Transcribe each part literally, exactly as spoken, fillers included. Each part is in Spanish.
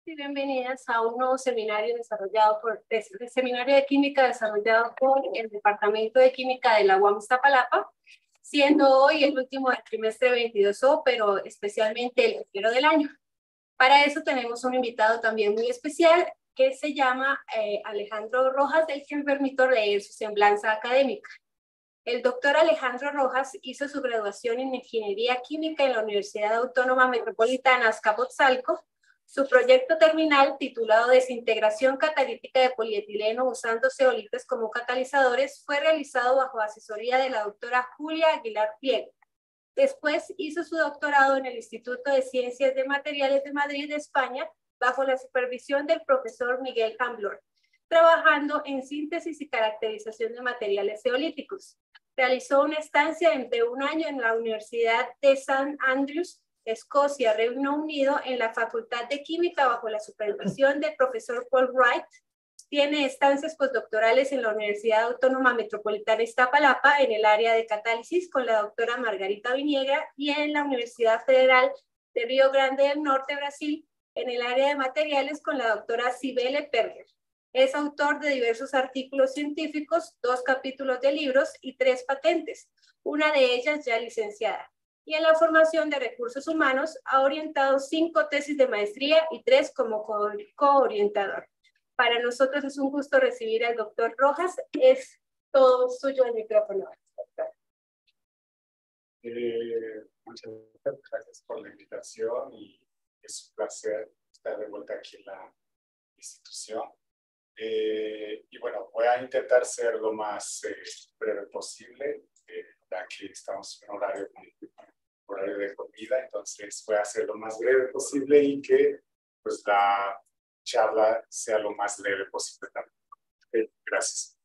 y bienvenidas a un nuevo seminario desarrollado por el seminario de química desarrollado por el Departamento de Química de la U A M Iztapalapa, siendo hoy el último del trimestre veintidós O, pero especialmente el primero del año. Para eso tenemos un invitado también muy especial que se llama eh, Alejandro Rojas, del que me permito leer su semblanza académica. El doctor Alejandro Rojas hizo su graduación en Ingeniería Química en la Universidad Autónoma Metropolitana Azcapotzalco. Su proyecto terminal, titulado Desintegración catalítica de polietileno usando zeolites como catalizadores, fue realizado bajo asesoría de la doctora Julia Aguilar Pliego. Después hizo su doctorado en el Instituto de Ciencias de Materiales de Madrid, España, bajo la supervisión del profesor Miguel Camblor, trabajando en síntesis y caracterización de materiales zeolíticos. Realizó una estancia de un año en la Universidad de Saint Andrews, Escocia, Reino Unido, en la Facultad de Química bajo la supervisión del profesor Paul Wright. Tiene estancias postdoctorales en la Universidad Autónoma Metropolitana Iztapalapa en el área de catálisis con la doctora Margarita Viniegra y en la Universidad Federal de Río Grande del Norte, Brasil, en el área de materiales con la doctora Cibele Perger. Es autor de diversos artículos científicos, dos capítulos de libros y tres patentes, una de ellas ya licenciada. Y en la formación de recursos humanos ha orientado cinco tesis de maestría y tres como co-orientador. Para nosotros es un gusto recibir al doctor Rojas. Es todo suyo el micrófono. Eh, muchas gracias por la invitación y es un placer estar de vuelta aquí en la institución. Eh, y bueno, voy a intentar ser lo más eh, breve posible, eh, ya que estamos en un horario, horario de comida, entonces voy a ser lo más breve posible y que pues la charla sea lo más leve posible también. Okay, gracias.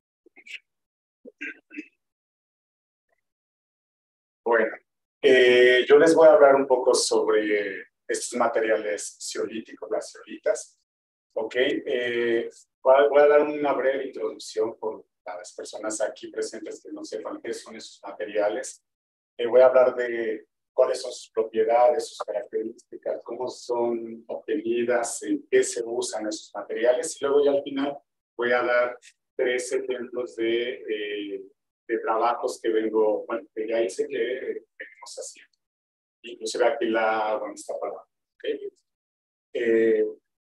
Bueno, eh, yo les voy a hablar un poco sobre estos materiales zeolíticos, las zeolitas. Ok, eh, voy a dar una breve introducción por las personas aquí presentes que no sepan qué son esos materiales. Eh, voy a hablar de cuáles son sus propiedades, sus características, cómo son obtenidas, en qué se usan esos materiales. Y luego ya al final voy a dar tres ejemplos de, eh, de trabajos que vengo, bueno, que ya hice que eh, venimos haciendo. Inclusive aquí la, bueno, está para, ¿okay? Eh,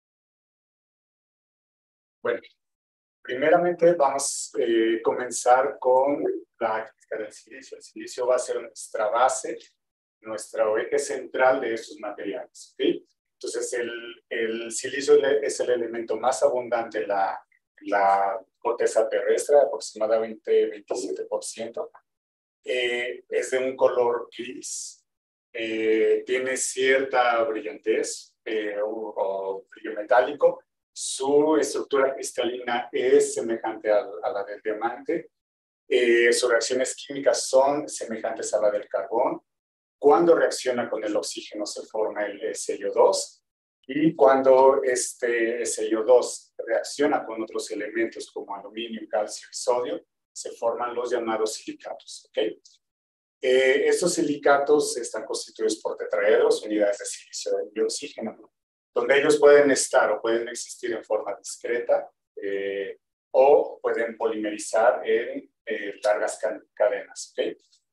Bueno, primeramente vamos a eh, comenzar con la química del silicio. El silicio va a ser nuestra base, nuestro eje central de estos materiales. ¿Okay? Entonces, el, el silicio es el elemento más abundante en la, la corteza terrestre, aproximadamente veintisiete por ciento. Eh, es de un color gris, eh, tiene cierta brillantez eh, o, o brillo metálico. Su estructura cristalina es semejante a, a la del diamante. Eh, sus reacciones químicas son semejantes a la del carbón. Cuando reacciona con el oxígeno se forma el S I O dos. Y cuando este S I O dos reacciona con otros elementos como aluminio, calcio y sodio, se forman los llamados silicatos. ¿Okay? Eh, estos silicatos están constituidos por tetraedros, unidades de silicio y oxígeno, donde ellos pueden estar o pueden existir en forma discreta eh, o pueden polimerizar en eh, largas cadenas. ¿Okay?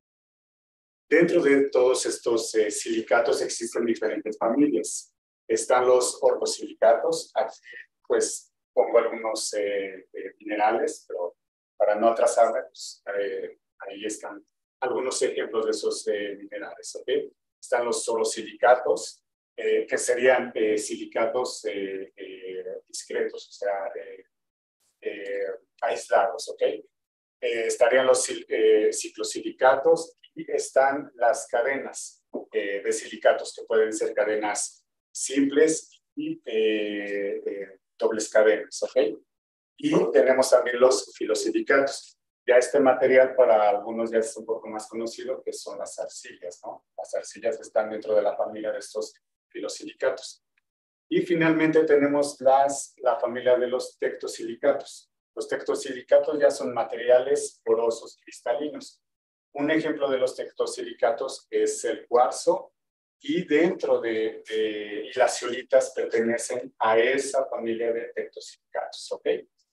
Dentro de todos estos eh, silicatos existen diferentes familias. Están los orgosilicatos. Aquí pues pongo algunos eh, eh, minerales, pero para no atrasarme, pues, eh, ahí están algunos ejemplos de esos eh, minerales. ¿Okay? Están los solosilicatos, Eh, que serían eh, silicatos eh, eh, discretos, o sea, eh, eh, aislados, ¿ok? Eh, estarían los eh, ciclosilicatos y están las cadenas eh, de silicatos, que pueden ser cadenas simples y eh, eh, dobles cadenas, ¿ok? Y tenemos también los filosilicatos. Ya este material para algunos ya es un poco más conocido, que son las arcillas, ¿no? Las arcillas están dentro de la familia de estos filosilicatos. Y finalmente tenemos las, la familia de los tectosilicatos. Los tectosilicatos ya son materiales porosos, cristalinos. Un ejemplo de los tectosilicatos es el cuarzo y dentro de, de y las zeolitas pertenecen a esa familia de tectosilicatos, ¿ok?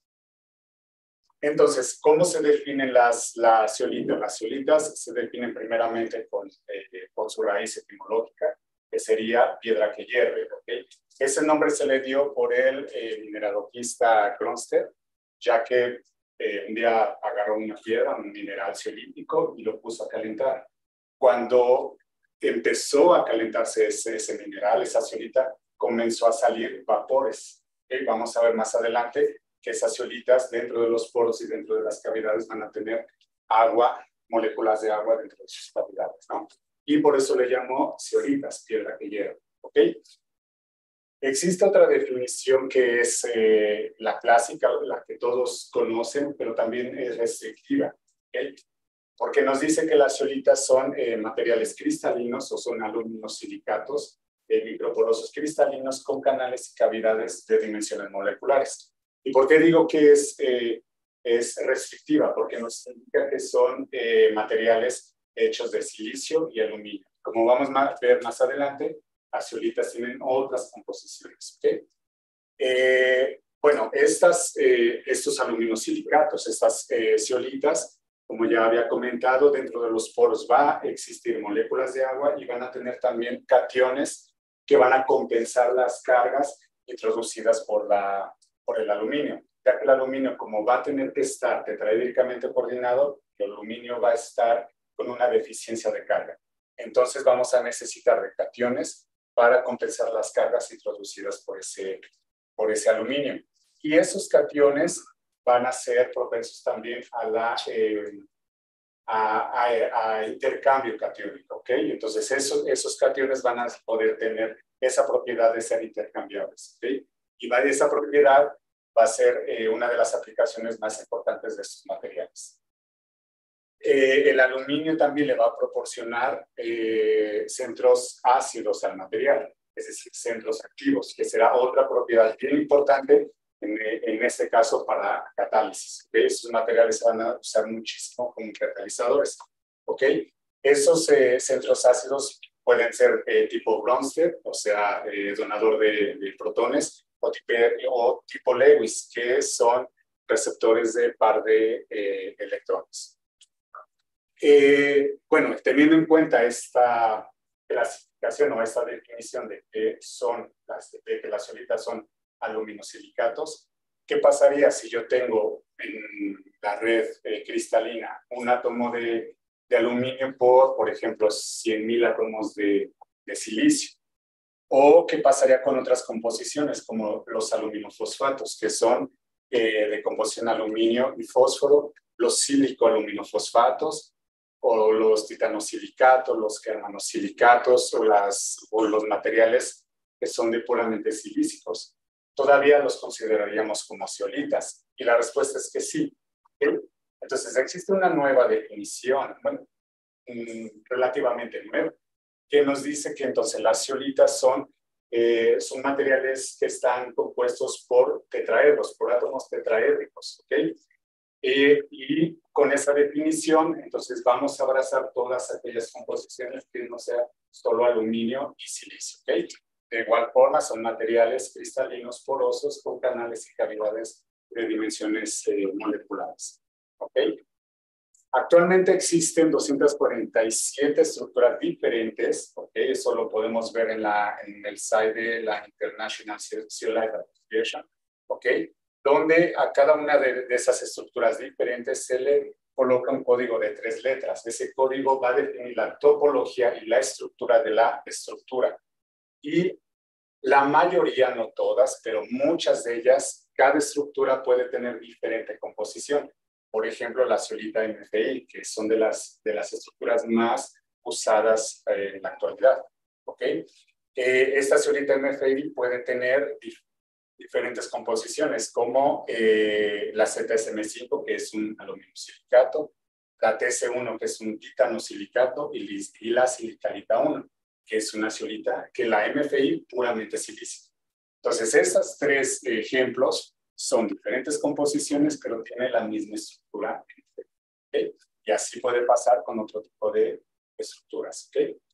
Entonces, ¿cómo se definen las, las zeolitas? Las zeolitas se definen primeramente con, eh, con su raíz etimológica, que sería piedra que hierve, ¿ok? Ese nombre se le dio por el eh, mineralogista Cronstedt, ya que eh, un día agarró una piedra, un mineral zeolítico, y lo puso a calentar. Cuando empezó a calentarse ese, ese mineral, esa zeolita, comenzó a salir vapores. ¿Okay? Vamos a ver más adelante que esas zeolitas dentro de los poros y dentro de las cavidades van a tener agua, moléculas de agua dentro de sus cavidades, ¿no? Y por eso le llamo zeolitas, piedra que hierve, ¿ok? Existe otra definición que es eh, la clásica, la que todos conocen, pero también es restrictiva, ¿ok? Porque nos dice que las zeolitas son eh, materiales cristalinos o son aluminosilicatos eh, microporosos cristalinos con canales y cavidades de dimensiones moleculares. ¿Y por qué digo que es, eh, es restrictiva? Porque nos indica que son eh, materiales hechos de silicio y aluminio. Como vamos a ver más adelante, las zeolitas tienen otras composiciones. ¿Okay? Eh, bueno, estas, eh, estos aluminosilicatos, estas eh, zeolitas, como ya había comentado, dentro de los poros va a existir moléculas de agua y van a tener también cationes que van a compensar las cargas introducidas por, la, por el aluminio. Ya que el aluminio, como va a tener que estar tetraédricamente coordinado, el aluminio va a estar con una deficiencia de carga. Entonces vamos a necesitar de cationes para compensar las cargas introducidas por ese, por ese aluminio. Y esos cationes van a ser propensos también a, la, eh, a, a, a intercambio catiónico, ¿ok? Entonces esos, esos cationes van a poder tener esa propiedad de ser intercambiables, ¿ok? Y va, esa propiedad va a ser eh, una de las aplicaciones más importantes de estos materiales. Eh, el aluminio también le va a proporcionar eh, centros ácidos al material, es decir, centros activos, que será otra propiedad bien importante en, en este caso para catálisis. ¿Okay? Esos materiales se van a usar muchísimo como catalizadores. ¿Okay? Esos eh, centros ácidos pueden ser eh, tipo Bronsted, o sea, eh, donador de, de protones, o tipo, o tipo Lewis, que son receptores de par de eh, electrones. Eh, bueno, teniendo en cuenta esta clasificación o esta definición de que son las, de que las zeolitas son aluminosilicatos, ¿qué pasaría si yo tengo en la red eh, cristalina un átomo de, de aluminio por, por ejemplo, cien mil átomos de, de silicio? ¿O qué pasaría con otras composiciones como los aluminofosfatos, que son eh, de composición aluminio y fósforo, los sílico-aluminofosfatos, o los titanosilicatos, los germanosilicatos, o, las, o los materiales que son de puramente silícicos? ¿Todavía los consideraríamos como zeolitas? Y la respuesta es que sí. ¿Okay? Entonces existe una nueva definición, bueno, relativamente nueva, que nos dice que entonces las zeolitas son, eh, son materiales que están compuestos por tetraedros, por átomos tetraédricos, ¿ok? Eh, y con esa definición, entonces vamos a abrazar todas aquellas composiciones que no sea solo aluminio y silicio, ¿ok? De igual forma, son materiales cristalinos porosos con canales y cavidades de dimensiones eh, moleculares, ¿ok? Actualmente existen doscientas cuarenta y siete estructuras diferentes, ¿ok? Eso lo podemos ver en, la, en el site de la International Zeolite Association, ¿ok? Donde a cada una de, de esas estructuras diferentes se le coloca un código de tres letras. Ese código va a definir la topología y la estructura de la estructura. Y la mayoría, no todas, pero muchas de ellas, cada estructura puede tener diferente composición. Por ejemplo, la zeolita M F I, que son de las, de las estructuras más usadas eh, en la actualidad. ¿Ok? Eh, esta zeolita M F I puede tener dif diferentes composiciones, como eh, la Z S M cinco, que es un aluminosilicato, la T S uno, que es un titanosilicato, y, y la silicarita uno, que es una zeolita, que la M F I puramente silícica. Entonces, estos tres ejemplos son diferentes composiciones, pero tienen la misma estructura. ¿Okay? Y así puede pasar con otro tipo de estructuras. ¿Okay?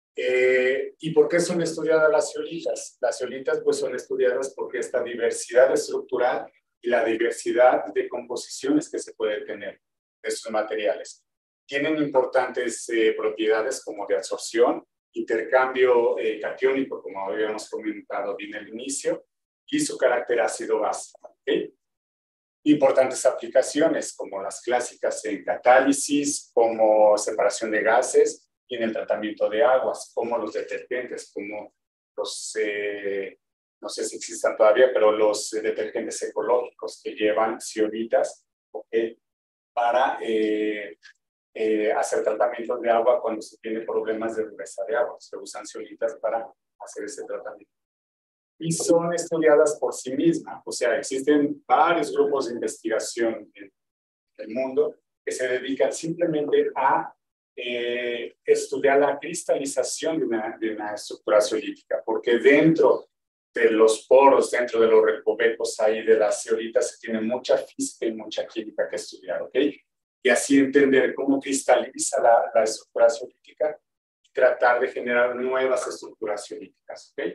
Eh, ¿Y por qué son estudiadas las zeolitas? Las zeolitas pues son estudiadas porque esta diversidad estructural y la diversidad de composiciones que se puede tener de estos materiales. Tienen importantes eh, propiedades como de absorción, intercambio eh, catiónico, como habíamos comentado bien al inicio, y su carácter ácido-base. ¿Okay? Importantes aplicaciones como las clásicas en catálisis, como separación de gases y en el tratamiento de aguas, como los detergentes, como los, eh, no sé si existan todavía, pero los eh, detergentes ecológicos que llevan zeolitas, ¿okay? Para eh, eh, hacer tratamientos de agua cuando se tiene problemas de dureza de agua. Se usan zeolitas para hacer ese tratamiento. Y son estudiadas por sí mismas. O sea, existen varios grupos de investigación en el mundo que se dedican simplemente a eh, estudiar la cristalización de una, de una estructura zeolítica, porque dentro de los poros, dentro de los recovecos ahí de las zeolitas, se tiene mucha física y mucha química que estudiar, ¿ok? Y así entender cómo cristaliza la, la estructura zeolítica y tratar de generar nuevas estructuras zeolíticas, ¿ok?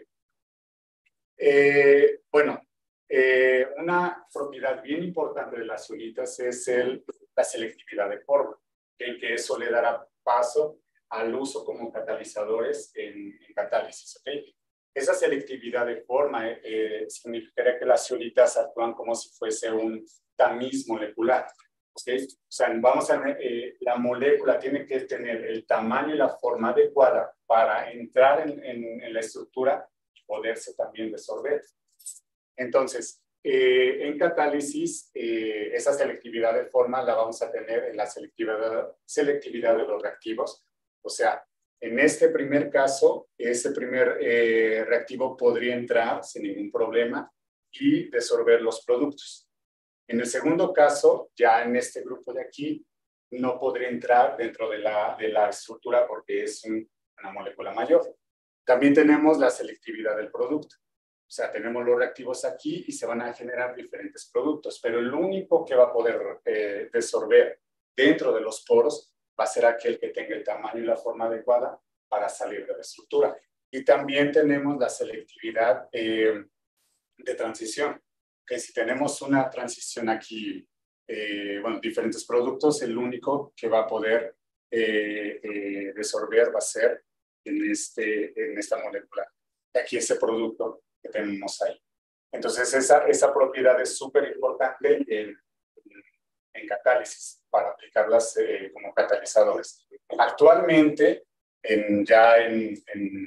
Eh, bueno, eh, una propiedad bien importante de las zeolitas es el, la selectividad de forma, en que eso le dará paso al uso como catalizadores en, en catálisis, ¿ok? Esa selectividad de forma eh, eh, significaría que las zeolitas actúan como si fuese un tamiz molecular, ¿ok? O sea, vamos a, eh, la molécula tiene que tener el tamaño y la forma adecuada para entrar en, en, en la estructura poderse también disolver. Entonces, eh, en catálisis, eh, esa selectividad de forma la vamos a tener en la selectividad, selectividad de los reactivos. O sea, en este primer caso, ese primer eh, reactivo podría entrar sin ningún problema y disolver los productos. En el segundo caso, ya en este grupo de aquí, no podría entrar dentro de la, de la estructura porque es un, una molécula mayor. También tenemos la selectividad del producto. O sea, tenemos los reactivos aquí y se van a generar diferentes productos, pero el único que va a poder eh, desorber dentro de los poros va a ser aquel que tenga el tamaño y la forma adecuada para salir de la estructura. Y también tenemos la selectividad eh, de transición, que si tenemos una transición aquí, eh, bueno, diferentes productos, el único que va a poder eh, eh, desorber va a ser en, este, en esta molécula. Aquí ese producto que tenemos ahí. Entonces, esa, esa propiedad es súper importante en, en catálisis, para aplicarlas eh, como catalizadores. Actualmente, en, ya en, en,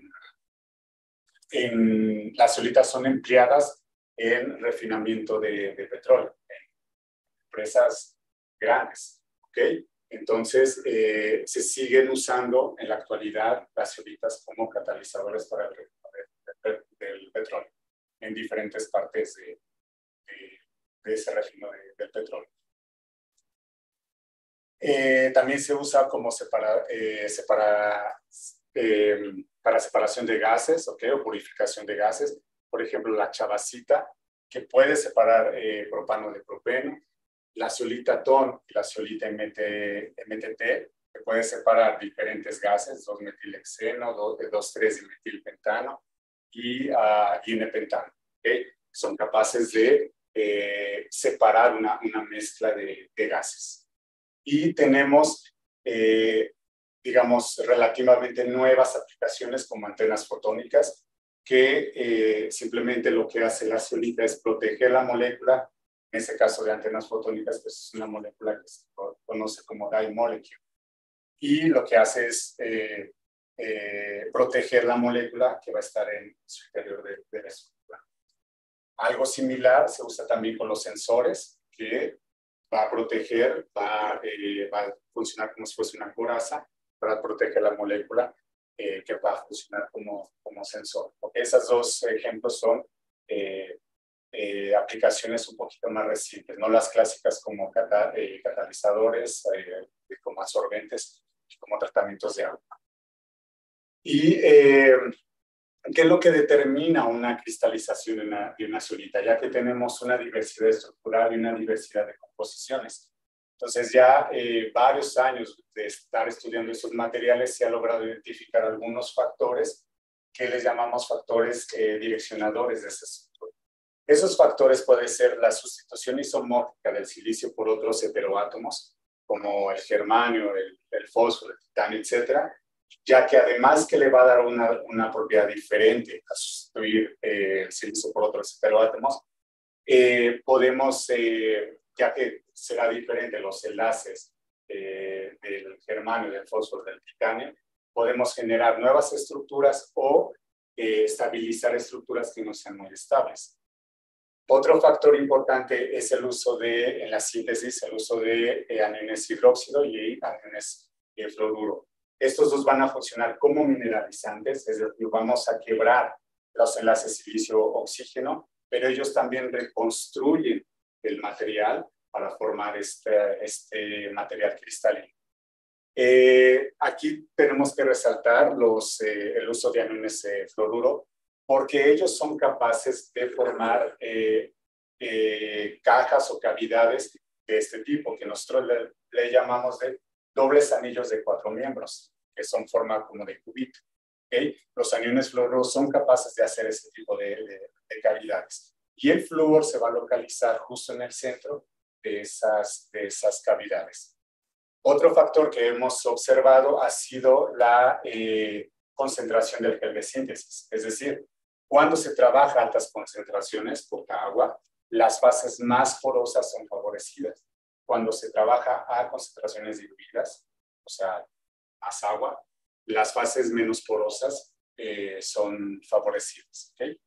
en, las zeolitas son empleadas en refinamiento de, de petróleo, en empresas grandes, ¿ok? Entonces, eh, se siguen usando en la actualidad las zeolitas como catalizadores para el refinamiento del petróleo en diferentes partes de, de, de ese refino de, del petróleo. Eh, también se usa como separa, eh, separa, eh, para separación de gases, ¿okay? O purificación de gases. Por ejemplo, la chavacita, que puede separar eh, propano de propeno. La zeolita TON y la zeolita M T T, que puede separar diferentes gases, dos metilhexeno, dos tres dimetilpentano y uh, y N-pentano. ¿Okay? Son capaces de eh, separar una, una mezcla de, de gases. Y tenemos, eh, digamos, relativamente nuevas aplicaciones como antenas fotónicas, que eh, simplemente lo que hace la zeolita es proteger la molécula. En este caso de antenas fotónicas, pues es una molécula que se conoce como dye molecule. Y lo que hace es eh, eh, proteger la molécula que va a estar en su interior de, de la estructura. Algo similar se usa también con los sensores, que va a proteger, va, eh, va a funcionar como si fuese una coraza para proteger la molécula eh, que va a funcionar como, como sensor. Porque esos dos ejemplos son eh, eh, aplicaciones un poquito más recientes, no las clásicas como cata, eh, catalizadores, eh, como absorbentes, como tratamientos de agua. Y eh, ¿qué es lo que determina una cristalización de una, de una zeolita? Ya que tenemos una diversidad estructural y una diversidad de composiciones. Entonces ya eh, varios años de estar estudiando estos materiales se ha logrado identificar algunos factores que les llamamos factores eh, direccionadores de esa estructura. Esos factores pueden ser la sustitución isomórfica del silicio por otros heteroátomos, como el germanio, el, el fósforo, el titanio, etcétera, ya que además que le va a dar una, una propiedad diferente a sustituir eh, el silicio por otros heteroátomos, eh, podemos, eh, ya que será diferente los enlaces eh, del germanio, del fósforo, del titanio, podemos generar nuevas estructuras o eh, estabilizar estructuras que no sean muy estables. Otro factor importante es el uso de, en la síntesis, el uso de eh, aniones hidróxido y aniones de fluoruro. Estos dos van a funcionar como mineralizantes, es decir, vamos a quebrar los enlaces silicio-oxígeno, pero ellos también reconstruyen el material para formar este, este material cristalino. Eh, aquí tenemos que resaltar los, eh, el uso de aniones de fluoruro, porque ellos son capaces de formar eh, eh, cajas o cavidades de este tipo, que nosotros le, le llamamos de dobles anillos de cuatro miembros, que son forma como de cubito. ¿Okay? Los aniones fluoruros son capaces de hacer ese tipo de, de, de cavidades. Y el flúor se va a localizar justo en el centro de esas, de esas cavidades. Otro factor que hemos observado ha sido la eh, concentración del gel de síntesis. Es decir, cuando se trabaja a altas concentraciones, poca agua, las fases más porosas son favorecidas. Cuando se trabaja a concentraciones diluidas, o sea, más agua, las fases menos porosas eh, son favorecidas. ¿Okay?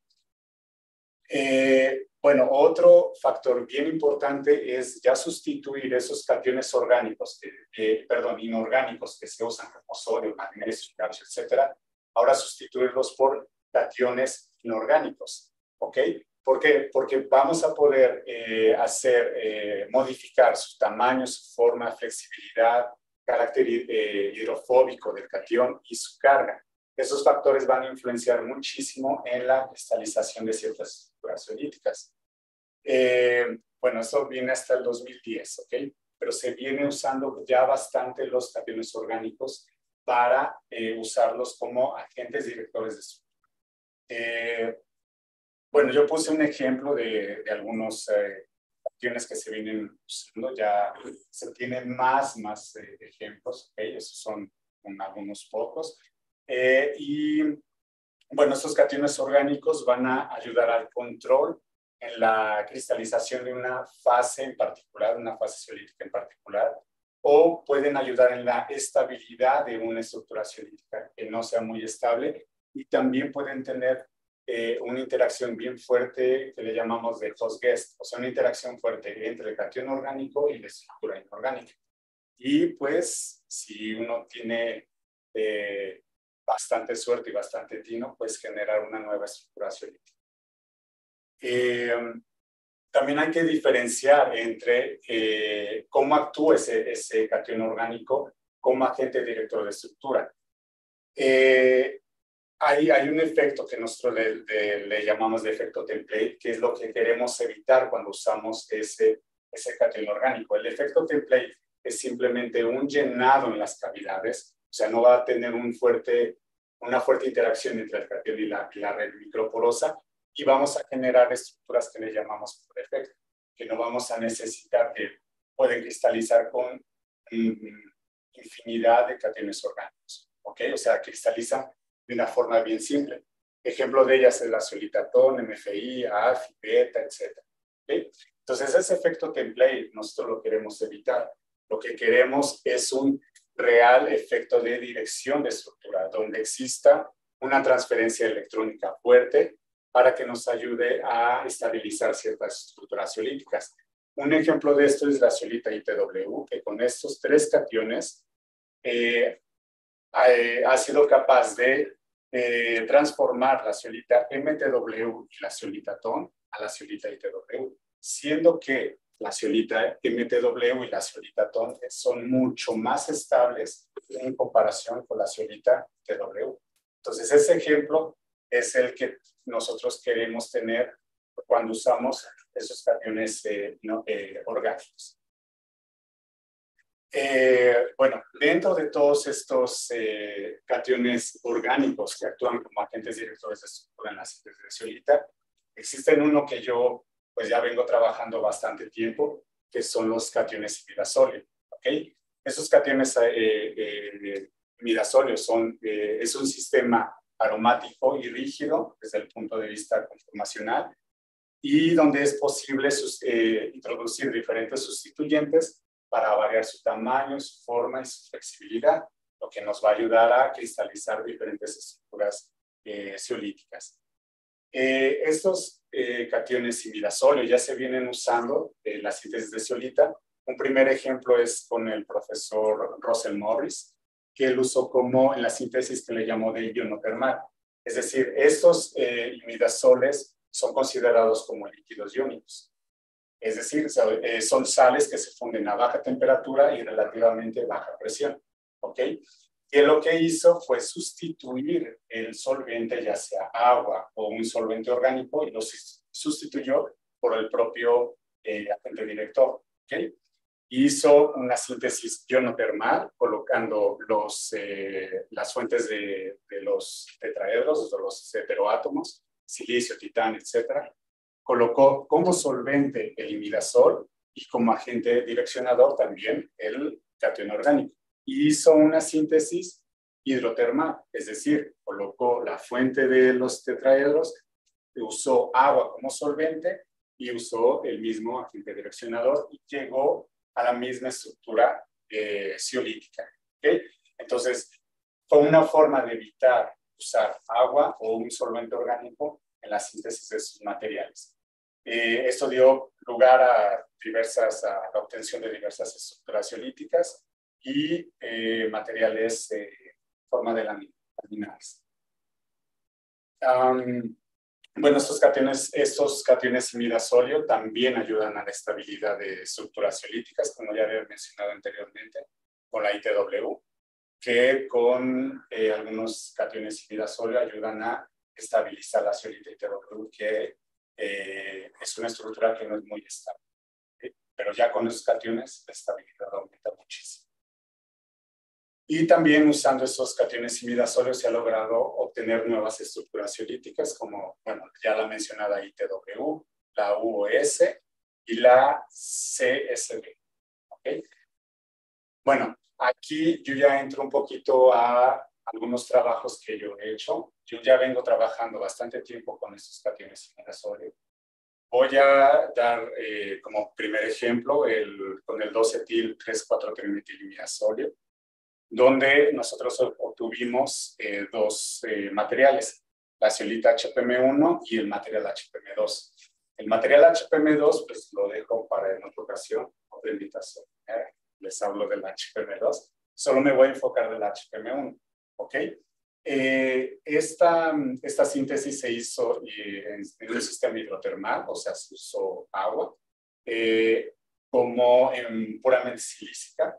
Eh, bueno, otro factor bien importante es ya sustituir esos cationes orgánicos, que, eh, perdón, inorgánicos que se usan como sodio, magnesio, calcio, etcétera. Ahora sustituirlos por cationes inorgánicos, ¿ok? ¿Por qué? Porque vamos a poder eh, hacer, eh, modificar su tamaño, su forma, flexibilidad, carácter eh, hidrofóbico del catión y su carga. Esos factores van a influenciar muchísimo en la cristalización de ciertas estructuras solíticas. Eh, bueno, eso viene hasta el dos mil diez, ¿ok? Pero se viene usando ya bastante los cationes orgánicos para eh, usarlos como agentes directores de estructura. Eh, bueno, yo puse un ejemplo de, de algunos eh, cationes que se vienen usando, ya se tienen más, más eh, ejemplos, ¿ok? Esos son con algunos pocos. Eh, y bueno, estos cationes orgánicos van a ayudar al control en la cristalización de una fase en particular, una fase solítica en particular, o pueden ayudar en la estabilidad de una estructura solítica que no sea muy estable, y también pueden tener eh, una interacción bien fuerte que le llamamos de host-guest, o sea, una interacción fuerte entre el catión orgánico y la estructura inorgánica. Y pues, si uno tiene eh, bastante suerte y bastante tino, pues generar una nueva estructura solítica. Eh, también hay que diferenciar entre eh, cómo actúa ese, ese catión orgánico como agente director de estructura. Eh, hay, hay un efecto que nosotros le, le, le llamamos de efecto template, que es lo que queremos evitar cuando usamos ese, ese catión orgánico. El efecto template es simplemente un llenado en las cavidades, o sea, no va a tener un fuerte, una fuerte interacción entre el catión y la, y la red microporosa, y vamos a generar estructuras que le llamamos por defecto, que no vamos a necesitar, que pueden cristalizar con um, infinidad de cationes orgánicos, ¿ok? O sea, cristalizan de una forma bien simple. Ejemplo de ellas es la solitatón, M F I, A F I, beta, etcétera. ¿Okay? Entonces, ese efecto template nosotros lo queremos evitar. Lo que queremos es un real efecto de dirección de estructura, donde exista una transferencia electrónica fuerte para que nos ayude a estabilizar ciertas estructuras solíticas. Un ejemplo de esto es la solita I T W, que con estos tres cationes eh, ha, ha sido capaz de eh, transformar la solita M T W y la solita TON a la solita I T W, siendo que la solita M T W y la solita TON son mucho más estables en comparación con la solita I T W. Entonces, ese ejemplo es el que nosotros queremos tener cuando usamos esos cationes eh, no, eh, orgánicos. Eh, bueno, dentro de todos estos eh, cationes orgánicos que actúan como agentes directores de estructura en la síntesis de zeolita, existen uno que yo pues ya vengo trabajando bastante tiempo, que son los cationes imidazolio, ¿ok? Esos cationes eh, eh, imidazolio son, eh, es un sistema aromático y rígido desde el punto de vista conformacional y donde es posible eh, introducir diferentes sustituyentes para variar su tamaño, su forma y su flexibilidad, lo que nos va a ayudar a cristalizar diferentes estructuras eh, zeolíticas. Eh, estos eh, cationes imidazolio ya se vienen usando en la síntesis de zeolita. Un primer ejemplo es con el profesor Russell Morris, que él usó como en la síntesis que le llamó de ionotermal. Es decir, estos eh, imidazoles son considerados como líquidos iónicos. Es decir, son sales que se funden a baja temperatura y relativamente baja presión. ¿Ok? Y lo que hizo fue sustituir el solvente, ya sea agua o un solvente orgánico, y lo sustituyó por el propio eh, agente director. ¿Ok? Hizo una síntesis ionotermal, colocando los, eh, las fuentes de, de los tetraedros, de los heteroátomos, silicio, titanio, etcétera. Colocó como solvente el imidazol y como agente direccionador también el catión orgánico. Y hizo una síntesis hidrotermal, es decir, colocó la fuente de los tetraedros, usó agua como solvente y usó el mismo agente direccionador y llegó a la misma estructura eh, zeolítica. ¿Okay? Entonces, fue una forma de evitar usar agua o un solvente orgánico en la síntesis de sus materiales. Eh, esto dio lugar a, diversas, a la obtención de diversas estructuras zeolíticas y eh, materiales en eh, forma de laminares. Um, bueno, estos cationes, estos cationes imidazolio también ayudan a la estabilidad de estructuras zeolíticas, como ya había mencionado anteriormente, con la I T W, que con eh, algunos cationes imidazolio ayudan a estabilizar la zeolita I T W, que eh, es una estructura que no es muy estable. ¿Sí? Pero ya con los cationes la estabilidad aumenta muchísimo. Y también usando esos cationes imidazolio se ha logrado obtener nuevas estructuras zeolíticas, como, bueno, ya la mencionada I T W, la U O S y la C S B. ¿Okay? Bueno, aquí yo ya entro un poquito a algunos trabajos que yo he hecho. Yo ya vengo trabajando bastante tiempo con estos cationes imidazolio. Voy a dar eh, como primer ejemplo el, con el dos etil tres cuatro trimetilimidazolia, donde nosotros obtuvimos eh, dos eh, materiales, la zeolita H P M uno y el material H P M dos. El material H P M dos, pues lo dejo para en otra ocasión, otra invitación. ¿eh? Les hablo del H P M dos. Solo me voy a enfocar del H P M uno. ¿Ok? Eh, esta, esta síntesis se hizo eh, en, en un sistema hidrotermal, o sea, se usó agua, eh, como en puramente silícica,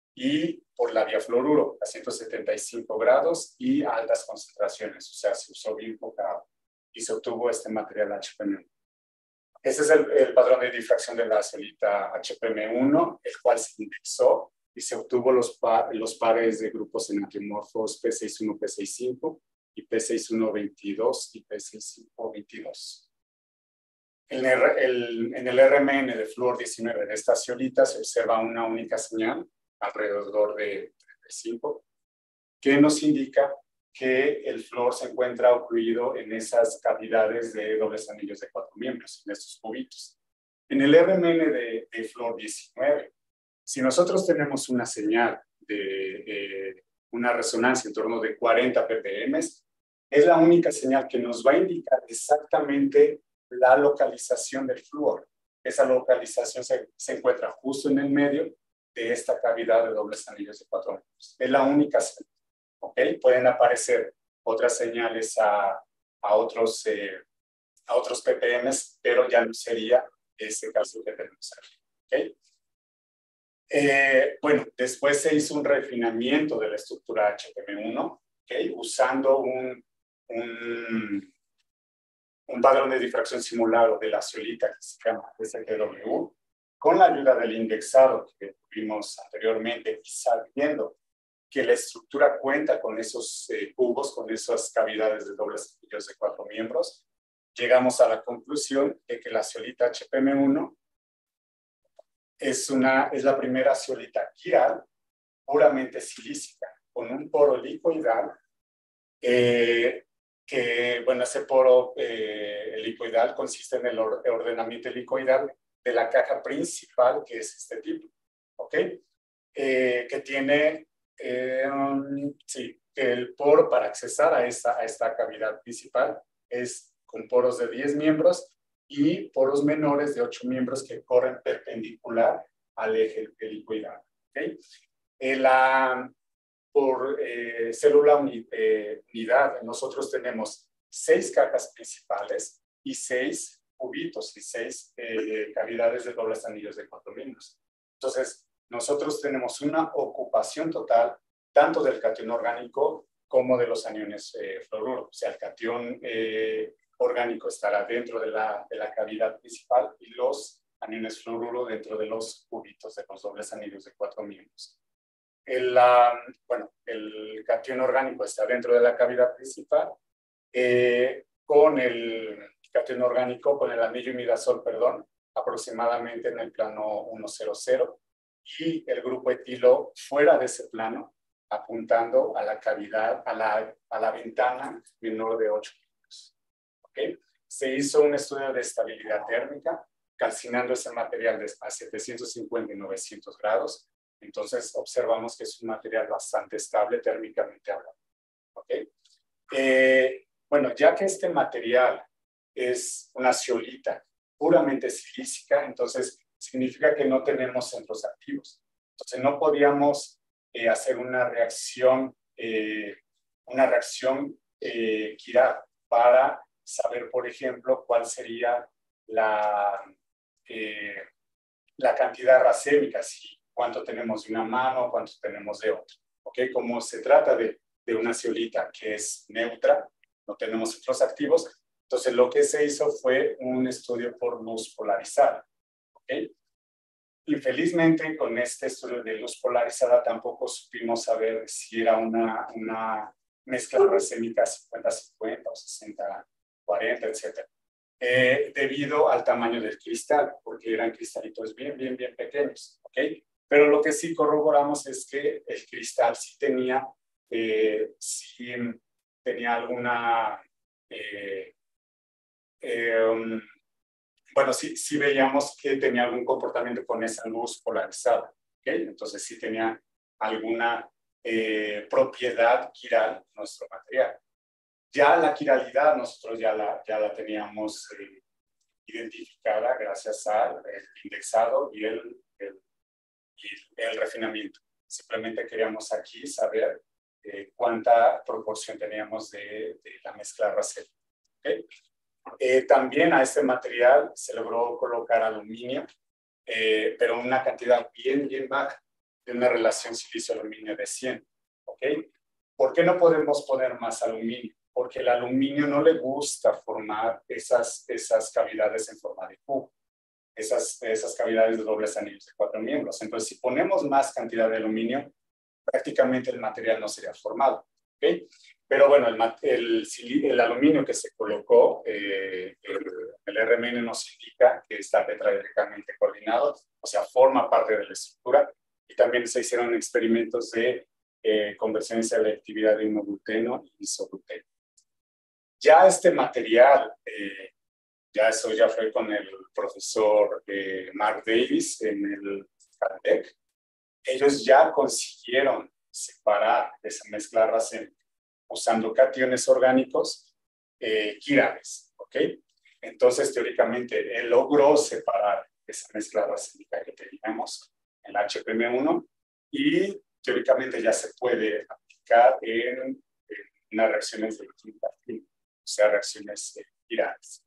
y por la vía fluoruro a ciento setenta y cinco grados y a altas concentraciones, o sea, se usó bien poca agua y se obtuvo este material H P M uno. Ese es el, el patrón de difracción de la zeolita H P M uno, el cual se indexó y se obtuvo los, pa los pares de grupos enantiomorfos P seis uno P seis cinco y P seis uno veintidós y P seis cinco veintidós. En el, el, en el R M N de flúor diecinueve de esta zeolita se observa una única señal alrededor de treinta y cinco, que nos indica que el flúor se encuentra ocluido en esas cavidades de dobles anillos de cuatro miembros, en estos cubitos. En el R M N de, de flúor diecinueve, si nosotros tenemos una señal de eh, una resonancia en torno de cuarenta ppm, es la única señal que nos va a indicar exactamente la localización del flúor. Esa localización se, se encuentra justo en el medio de esta cavidad de dobles anillos de cuatro miembros. Es la única señal. ¿Okay? Pueden aparecer otras señales a, a, otros, eh, a otros ppm, pero ya no sería ese caso que tenemos aquí. ¿Okay? Eh, bueno, después se hizo un refinamiento de la estructura H P M uno, ¿okay? Usando un, un, un padrón de difracción simulado de la zeolita que se llama S T W. con la ayuda del indexado que tuvimos anteriormente y sabiendo que la estructura cuenta con esos eh, cubos, con esas cavidades de dobles anillos de cuatro miembros, llegamos a la conclusión de que la zeolita H P M uno es, una, es la primera zeolita quiral puramente silícica, con un poro helicoidal, eh, que, bueno, ese poro eh, helicoidal consiste en el ordenamiento helicoidal de la caja principal, que es este tipo, ¿ok? Eh, que tiene, eh, um, sí, el poro para accesar a esta, a esta cavidad principal es con poros de diez miembros y poros menores de ocho miembros que corren perpendicular al eje helicoidal, ¿ok? Eh, la, por eh, célula uni, eh, unidad, nosotros tenemos seis cajas principales y seis cubitos y seis eh, cavidades de dobles anillos de cuatro miembros. Entonces, nosotros tenemos una ocupación total tanto del catión orgánico como de los aniones eh, fluoruro. O sea, el catión eh, orgánico estará dentro de la, de la cavidad principal y los aniones fluoruro dentro de los cubitos de los dobles anillos de cuatro miembros. El, uh, bueno, el catión orgánico está dentro de la cavidad principal, eh, con el catión orgánico, con el anillo imidazol, perdón, aproximadamente en el plano ciento y el grupo etilo fuera de ese plano, apuntando a la cavidad, a la, a la ventana menor de ocho metros. ¿Okay? Se hizo un estudio de estabilidad térmica, calcinando ese material a setecientos cincuenta y novecientos grados. Entonces, observamos que es un material bastante estable térmicamente hablando. ¿Okay? Eh, bueno, ya que este material es una zeolita puramente silícica, entonces significa que no tenemos centros activos. Entonces, no podíamos eh, hacer una reacción, eh, una reacción eh, quiral para saber, por ejemplo, cuál sería la, eh, la cantidad racémica, si cuánto tenemos de una mano, cuánto tenemos de otra. ¿Okay? Como se trata de, de una zeolita que es neutra, no tenemos centros activos, entonces lo que se hizo fue un estudio por luz polarizada. ¿Okay? Infelizmente, con este estudio de luz polarizada tampoco supimos saber si era una, una mezcla racémica cincuenta cincuenta o sesenta cuarenta, etcétera. Eh, debido al tamaño del cristal, porque eran cristalitos bien, bien, bien pequeños. ¿Okay? Pero lo que sí corroboramos es que el cristal sí tenía, eh, sí tenía alguna, eh, eh, um, bueno, sí, sí veíamos que tenía algún comportamiento con esa luz polarizada. ¿Okay? Entonces sí tenía alguna eh, propiedad quiral nuestro material. Ya la quiralidad nosotros ya la, ya la teníamos eh, identificada gracias al indexado y el, el y el refinamiento. Simplemente queríamos aquí saber eh, cuánta proporción teníamos de, de la mezcla racémica. ¿Okay? Eh, también a este material se logró colocar aluminio, eh, pero una cantidad bien, bien baja, de una relación silicio-aluminio de cien. ¿Okay? ¿Por qué no podemos poner más aluminio? Porque el aluminio no le gusta formar esas, esas cavidades en forma de cubo. Esas, esas cavidades de dobles anillos de cuatro miembros. Entonces, si ponemos más cantidad de aluminio, prácticamente el material no sería formado. ¿Okay? Pero bueno, el, el, el aluminio que se colocó, eh, el, el R M N nos indica que está tetraédricamente coordinado, o sea, forma parte de la estructura, y también se hicieron experimentos de eh, conversión y selectividad de inobuteno y isobuteno. Ya este material, eh, ya eso ya fue con el profesor eh, Mark Davis en el Caltech. Ellos ya consiguieron separar esa mezcla racémica usando cationes orgánicos eh, quirales, ¿ok? Entonces, teóricamente, él logró separar esa mezcla racémica que teníamos en la H P M uno y teóricamente ya se puede aplicar en, en unas reacciones de química fina, o sea, reacciones eh, quirales.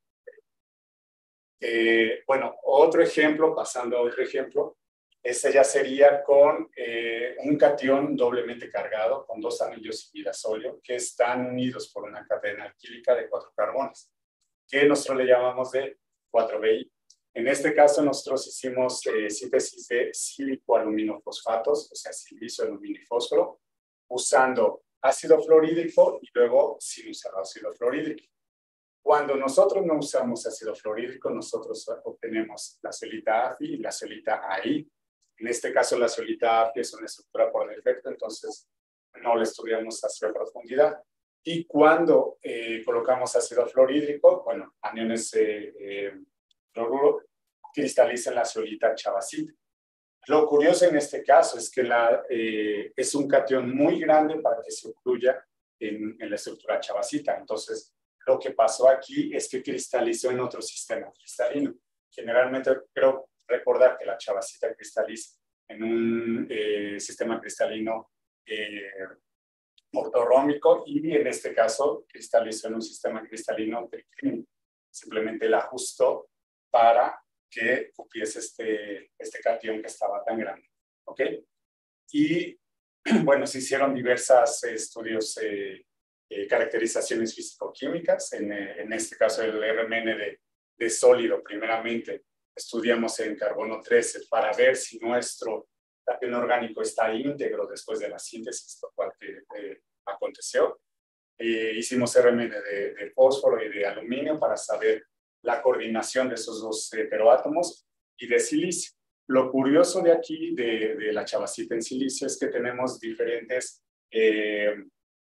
Eh, bueno, otro ejemplo, pasando a otro ejemplo, este ya sería con eh, un catión doblemente cargado con dos anillos imidazolio que están unidos por una cadena alquílica de cuatro carbones, que nosotros le llamamos de cuatro B I. En este caso, nosotros hicimos eh, síntesis de sílico-aluminofosfatos, o sea, silicio, aluminio y fósforo, usando ácido fluorhídrico y luego sin usar ácido fluorhídrico. Cuando nosotros no usamos ácido fluorhídrico, nosotros obtenemos la zeolita A F I y la zeolita A I. En este caso, la zeolita A F I es una estructura por defecto, entonces no la estudiamos hacia profundidad. Y cuando eh, colocamos ácido fluorhídrico, bueno, aniones de eh, fluoruro, cristalizan la zeolita chavasita. Lo curioso en este caso es que la, eh, es un catión muy grande para que se incluya en, en la estructura chavasita. Entonces, lo que pasó aquí es que cristalizó en otro sistema cristalino. Generalmente creo recordar que la chavasita cristaliza en un eh, sistema cristalino eh, ortorrómbico y en este caso cristalizó en un sistema cristalino triclínico. Simplemente la ajustó para que cupiese este, este catión que estaba tan grande. ¿Ok? Y bueno, se hicieron diversos eh, estudios, eh, eh, caracterizaciones físico-químicas, en, eh, en este caso el R M N de, de sólido, primeramente estudiamos en carbono trece para ver si nuestro catión orgánico está íntegro después de la síntesis, lo cual que, eh, aconteció. Eh, hicimos R M N de, de fósforo y de aluminio para saber la coordinación de esos dos heteroátomos y de silicio. Lo curioso de aquí, de, de la chavasita en silicio, es que tenemos diferentes eh,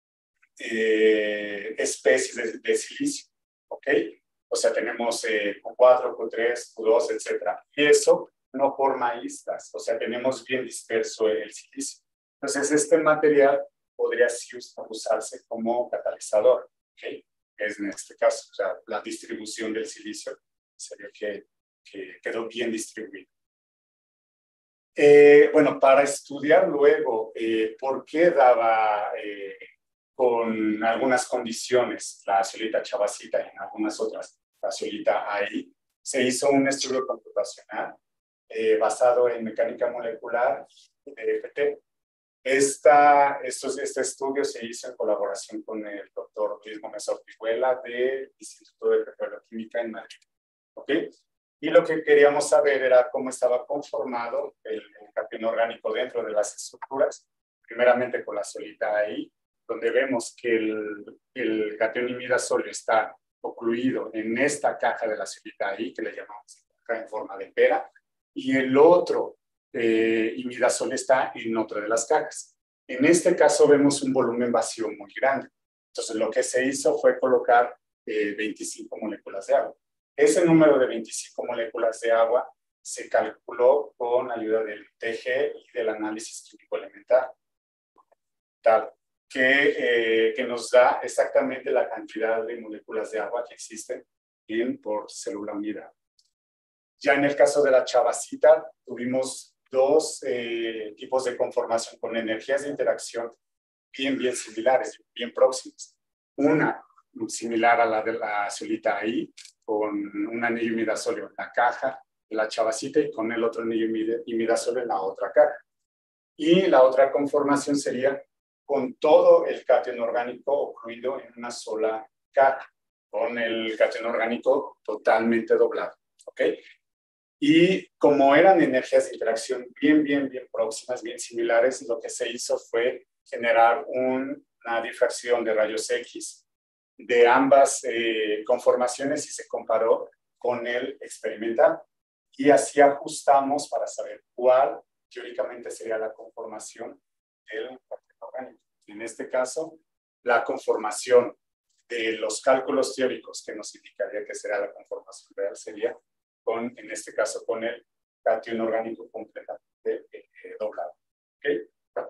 eh, especies de, de silicio, ¿ok? O sea, tenemos eh, Q cuatro, Q tres, Q dos, etcétera. Y eso no forma istas, o sea, tenemos bien disperso el silicio. Entonces, este material podría sí usarse como catalizador, ¿ok? Es en este caso, o sea, la distribución del silicio sería que, que quedó bien distribuido. Eh, bueno, para estudiar luego eh, por qué daba eh, con algunas condiciones la zeolita chavasita y en algunas otras la zeolita A I, se hizo un estudio computacional eh, basado en mecánica molecular y de F T. Esta, estos, este estudio se hizo en colaboración con el doctor Luis Gómez Ortiguela del Instituto de Petroleoquímica en Madrid. ¿Ok? Y lo que queríamos saber era cómo estaba conformado el, el catión orgánico dentro de las estructuras, primeramente con la zeolita A I, donde vemos que el, el catión imidazol está ocluido en esta caja de la zeolita A I, que le llamamos caja en forma de pera, y el otro eh, imidazol está en otra de las cajas. En este caso vemos un volumen vacío muy grande. Entonces lo que se hizo fue colocar eh, veinticinco moléculas de agua. Ese número de veinticinco moléculas de agua se calculó con ayuda del T G y del análisis químico elemental, tal que, eh, que nos da exactamente la cantidad de moléculas de agua que existen en, por célula unida. Ya en el caso de la chavasita, tuvimos dos eh, tipos de conformación con energías de interacción bien, bien similares, bien próximas. Una similar a la de la zeolita A I, con un anillo imidazolio en la caja de la chavasita y con el otro anillo imidazolio en la otra caja. Y la otra conformación sería con todo el catión orgánico ocluido en una sola caja, con el catión orgánico totalmente doblado. ¿Ok? Y como eran energías de interacción bien, bien, bien próximas, bien similares, lo que se hizo fue generar un, una difracción de rayos X de ambas eh, conformaciones y se comparó con el experimental. Y así ajustamos para saber cuál teóricamente sería la conformación del catión orgánico. En este caso, la conformación de los cálculos teóricos que nos indicaría que será la conformación real sería con, en este caso, con el catión orgánico completamente eh, doblado. ¿Okay?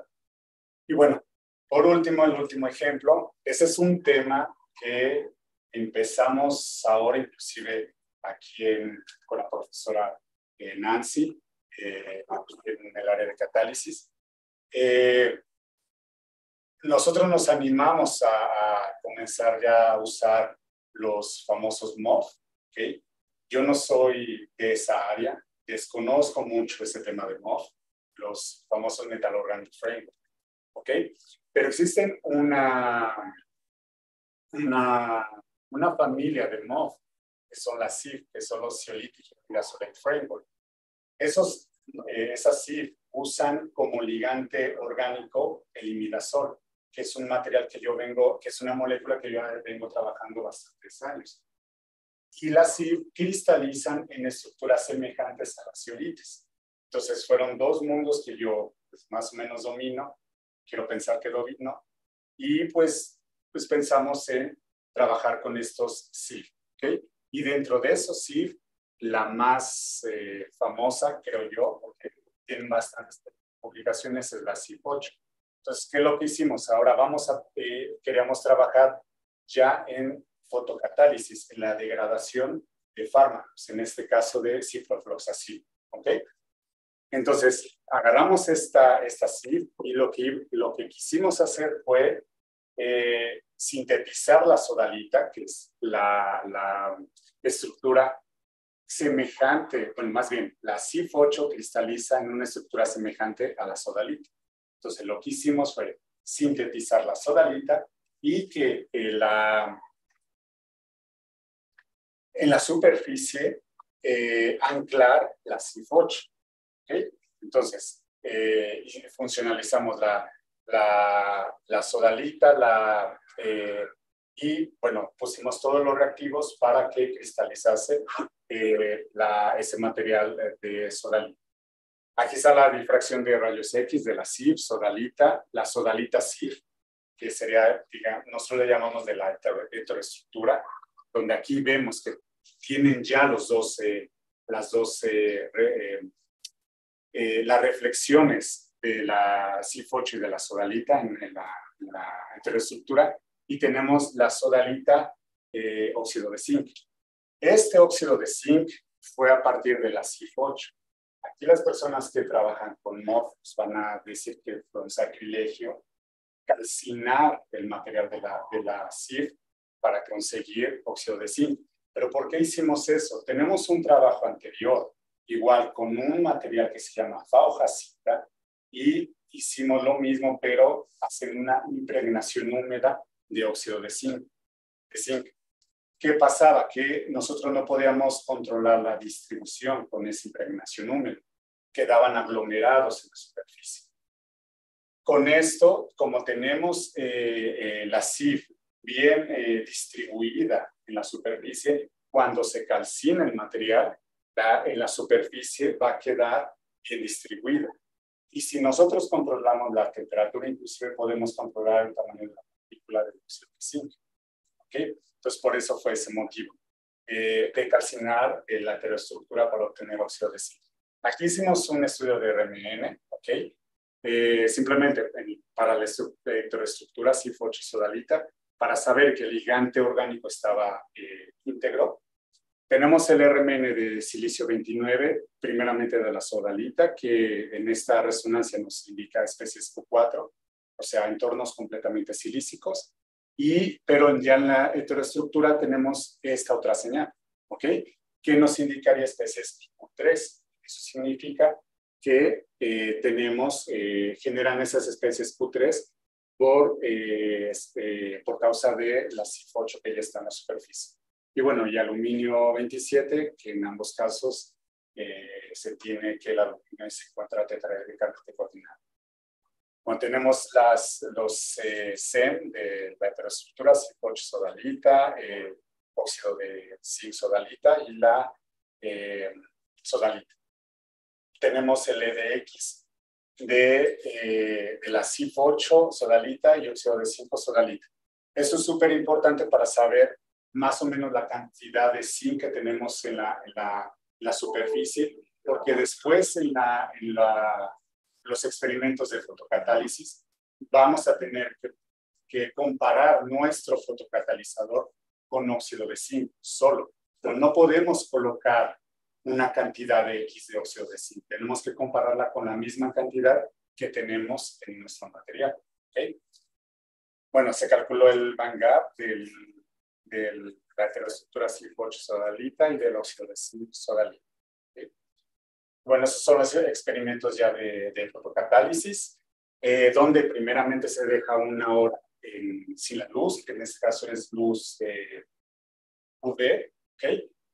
Y bueno, por último, el último ejemplo, ese es un tema que empezamos ahora, inclusive aquí en, con la profesora eh, Nancy, eh, en el área de catálisis. Eh, nosotros nos animamos a, a comenzar ya a usar los famosos M O F, ¿ok? Yo no soy de esa área, desconozco mucho ese tema de M O F, los famosos Metal Organic Framework, ¿ok? Pero existen una, una, una familia de M O F que son las C I F, que son los Zeolite Imidazolate Framework. Esos, eh, esas C I F usan como ligante orgánico el imidazol, que es un material que yo vengo, que es una molécula que yo vengo trabajando bastantes años. Y las C I F cristalizan en estructuras semejantes a las zeolites. Entonces fueron dos mundos que yo pues, más o menos domino, quiero pensar que domino, y pues, pues pensamos en trabajar con estos C I F, ¿okay? Y dentro de esos C I F, la más eh, famosa, creo yo, porque tienen bastantes publicaciones, es la C I F ocho. Entonces, ¿qué es lo que hicimos? Ahora vamos a, eh, queríamos trabajar ya en fotocatálisis, en la degradación de fármacos, en este caso de ciprofloxacin, ¿ok? Entonces, agarramos esta, esta C I F y lo que, lo que quisimos hacer fue eh, sintetizar la sodalita, que es la, la estructura semejante, bueno, más bien, la C I F ocho cristaliza en una estructura semejante a la sodalita. Entonces, lo que hicimos fue sintetizar la sodalita y que eh, la, en la superficie eh, anclar la C I F ocho. ¿Okay? Entonces, eh, funcionalizamos la, la, la sodalita la, eh, y, bueno, pusimos todos los reactivos para que cristalizase eh, la, ese material de sodalita. Aquí está la difracción de rayos X de la C I F, sodalita, la sodalita C I F, que sería, digamos, nosotros le llamamos de la heteroestructura, donde aquí vemos que tienen ya los dos, eh, las dos, eh, eh, eh, las reflexiones de la C I F ocho y de la sodalita en, en, la, en la heteroestructura, y tenemos la sodalita eh, óxido de zinc. Este óxido de zinc fue a partir de la C I F ocho. Aquí las personas que trabajan con morfos van a decir que fue un sacrilegio calcinar el material de la, de la C I F para conseguir óxido de zinc. ¿Pero por qué hicimos eso? Tenemos un trabajo anterior, igual con un material que se llama faujasita, y hicimos lo mismo, pero hacer una impregnación húmeda de óxido de zinc. De zinc. ¿Qué pasaba? Que nosotros no podíamos controlar la distribución con esa impregnación húmeda. Quedaban aglomerados en la superficie. Con esto, como tenemos eh, eh, la C I F bien eh, distribuida en la superficie, cuando se calcina el material, la, en la superficie va a quedar bien distribuida. Y si nosotros controlamos la temperatura, inclusive podemos controlar el tamaño de la partícula de óxido de zinc. ¿Okay? Entonces, por eso fue ese motivo eh, de calcinar eh, la heteroestructura para obtener óxido de zinc. Aquí hicimos un estudio de R M N, ¿ok? Eh, simplemente para la heteroestructura C I F ocho y sodalita, para saber que el ligante orgánico estaba eh, íntegro. Tenemos el R M N de silicio veintinueve, primeramente de la sodalita, que en esta resonancia nos indica especies Q cuatro, o sea, entornos completamente silícicos. Y, pero ya en la heteroestructura tenemos esta otra señal, ¿ok? Que nos indicaría especies Q tres. Eso significa que eh, tenemos, eh, generan esas especies Q tres por, eh, este, por causa de la C I F ocho que ya está en la superficie. Y bueno, y aluminio veintisiete, que en ambos casos eh, se tiene que el aluminio se encuentra tetraedricarbonate coordinado. Bueno, tenemos las, los eh, C E M de la heteroestructura, C I F ocho sodalita, eh, óxido de zinc sodalita y la eh, sodalita. Tenemos el E D X de, eh, de la C I F ocho sodalita y óxido de zinc sodalita. Eso es súper importante para saber más o menos la cantidad de zinc que tenemos en la, en la, en la superficie, porque después en, la, en la, los experimentos de fotocatálisis vamos a tener que, que comparar nuestro fotocatalizador con óxido de zinc solo, pero no podemos colocar una cantidad de X de óxido de zinc, tenemos que compararla con la misma cantidad que tenemos en nuestro material. ¿Okay? Bueno, se calculó el band gap del de la heteroestructura C I F ocho sodalita y del óxido de zinc sodalita. ¿Okay? Bueno, esos son los experimentos ya de, de fotocatálisis, eh, donde primeramente se deja una hora en, sin la luz, que en este caso es luz eh, U V, ¿okay?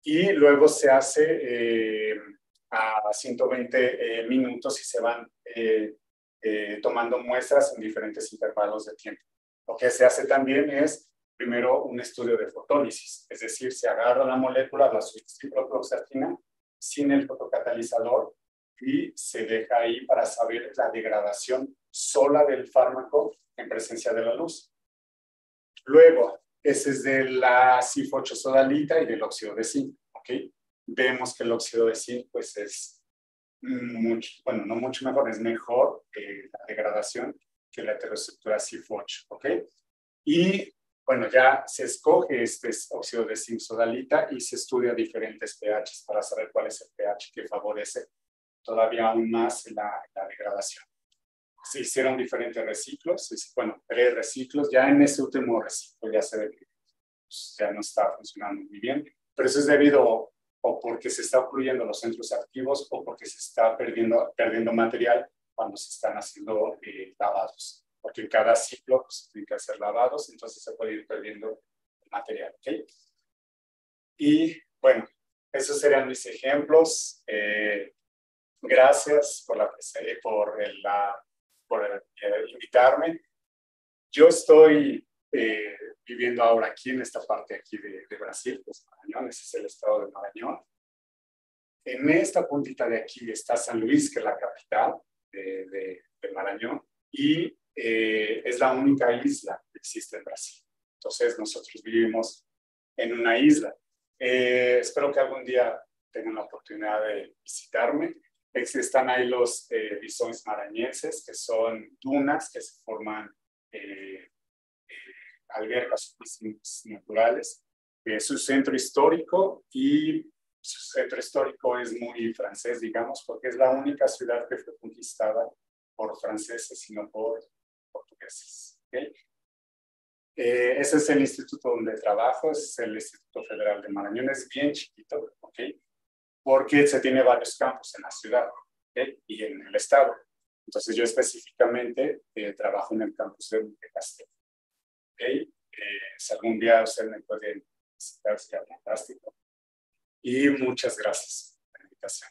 y luego se hace eh, a ciento veinte eh, minutos y se van eh, eh, tomando muestras en diferentes intervalos de tiempo. Lo que se hace también es primero un estudio de fotólisis, es decir, se agarra la molécula, la ciprofloxacina, sin el fotocatalizador y se deja ahí para saber la degradación sola del fármaco en presencia de la luz. Luego, ese es de la cifosfosfodalita y del óxido de zinc, ¿ok? Vemos que el óxido de zinc, pues es mucho, bueno, no mucho mejor, es mejor que la degradación que la heteroestructura cifosfo, ¿ok? Y, bueno, ya se escoge este óxido de zinc sodalita y se estudia diferentes pHs para saber cuál es el pH que favorece todavía aún más la, la degradación. Se hicieron diferentes reciclos, bueno, tres reciclos, ya en ese último reciclo ya se ve que pues, ya no está funcionando muy bien, pero eso es debido o porque se está ocluyendo los centros activos o porque se está perdiendo, perdiendo material cuando se están haciendo eh, lavados, porque en cada ciclo pues, se tienen que hacer lavados, entonces se puede ir perdiendo material, ¿ok? Y bueno, esos serían mis ejemplos. Eh, gracias por, la, por la por eh, invitarme. Yo estoy eh, viviendo ahora aquí en esta parte aquí de, de Brasil, pues Marañón, ese es el estado de Marañón. En esta puntita de aquí está San Luis, que es la capital de, de, de Marañón, y eh, es la única isla que existe en Brasil. Entonces nosotros vivimos en una isla. Eh, espero que algún día tengan la oportunidad de visitarme. Están ahí los eh, bisones marañenses, que son dunas que se forman eh, eh, albercas naturales. Es su centro histórico y su centro histórico es muy francés, digamos, porque es la única ciudad que fue conquistada por franceses y no por portugueses. ¿Okay? Eh, ese es el instituto donde trabajo, ese es el Instituto Federal de Marañón, es bien chiquito, ¿ok? Porque se tiene varios campos en la ciudad, ¿okay? Y en el estado. Entonces yo específicamente eh, trabajo en el campus de Castell. ¿Okay? Eh, si algún día usted me puede visitar, sería fantástico. Y muchas gracias por la invitación.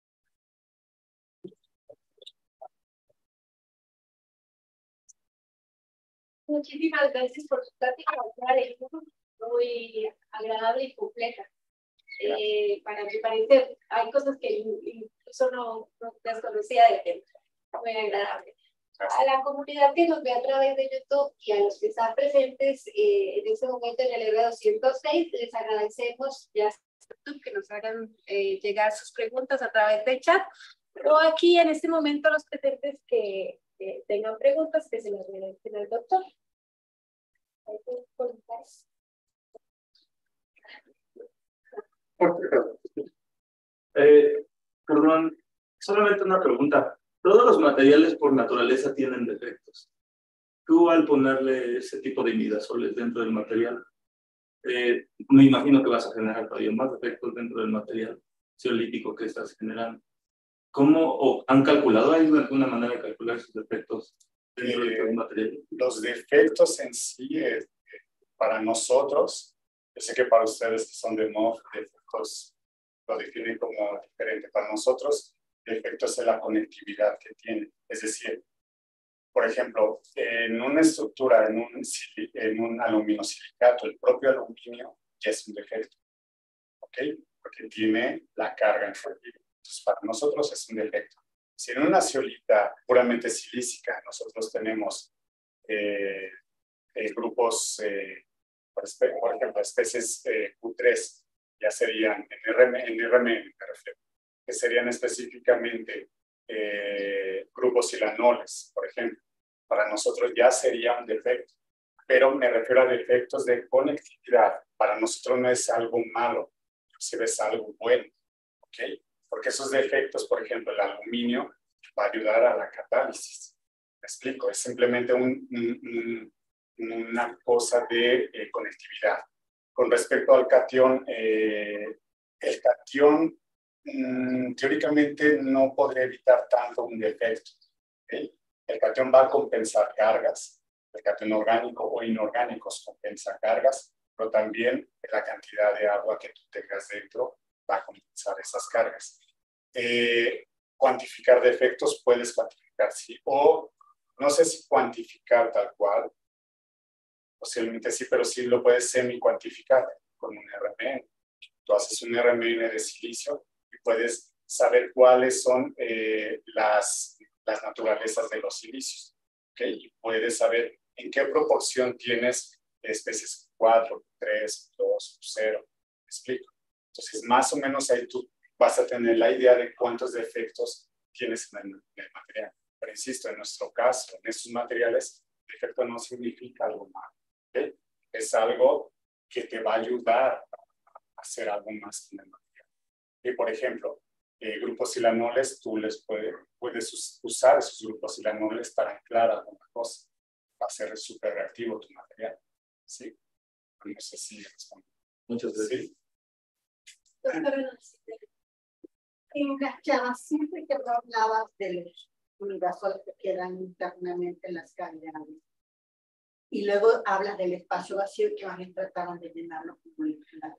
Muchísimas gracias por su plática, muy agradable y completa. Eh, para mi parecer, hay cosas que incluso no, no desconocía de tema. Muy agradable. A la comunidad que nos ve a través de YouTube y a los que están presentes eh, en este momento en el L doscientos seis, les agradecemos ya que nos hagan eh, llegar sus preguntas a través del chat. O aquí en este momento los presentes que, que tengan preguntas que se las realicen al doctor. Eh, perdón, solamente una pregunta. Todos los materiales por naturaleza tienen defectos. Tú al ponerle ese tipo de imidazoles dentro del material, eh, me imagino que vas a generar todavía más defectos dentro del material zeolítico que estás generando. ¿Cómo o han calculado? ¿Hay alguna manera de calcular esos defectos dentro Eh, del material? Los defectos en sí, eh, para nosotros, yo sé que para ustedes que son de M O F, defectos lo definen como diferente. Para nosotros, defectos es la conectividad que tiene. Es decir, por ejemplo, en una estructura, en un, en un aluminosilicato, el propio aluminio ya es un defecto, ¿ok? Porque tiene la carga en fluido. Entonces, para nosotros es un defecto. Si en una zeolita puramente silícica nosotros tenemos eh, eh, grupos, eh, por, por ejemplo, especies eh, Q tres, ya serían en R M, en R M M, me refiero, que serían específicamente eh, grupos silanoles, por ejemplo. Para nosotros ya sería un defecto, pero me refiero a defectos de conectividad. Para nosotros no es algo malo, inclusive es algo bueno, ¿ok? Porque esos defectos, por ejemplo, el aluminio va a ayudar a la catálisis. Me explico, es simplemente un, un, un, una cosa de eh, conectividad. Con respecto al catión, eh, el catión mmm, teóricamente no podría evitar tanto un defecto, ¿okay? El catión va a compensar cargas, el catión orgánico o inorgánicos compensa cargas, pero también la cantidad de agua que tú tengas dentro va a compensar esas cargas. Eh, cuantificar defectos, puedes cuantificar, sí, o no sé si cuantificar tal cual, posiblemente sí, pero sí lo puedes semi-cuantificar con un R M N. Tú haces un R M N de silicio y puedes saber cuáles son eh, las, las naturalezas de los silicios, ¿okay? Y puedes saber en qué proporción tienes especies cuatro, tres, dos, cero, ¿me explico? Entonces, más o menos ahí tú vas a tener la idea de cuántos defectos tienes en el, en el material. Pero insisto, en nuestro caso, en estos materiales, defecto no significa algo malo, ¿okay? Es algo que te va a ayudar a hacer algo más con el material. Y por ejemplo, eh, grupos silanoles, tú les puede, puedes usar esos grupos silanoles para anclar alguna cosa. Va a ser súper reactivo tu material. Sí. No sé si respondo. Muchas gracias. Sí. En las charlas siempre que hablabas de los univasoles que quedan internamente en las cavidades y luego hablas del espacio vacío que van a tratar de llenarlo como el final.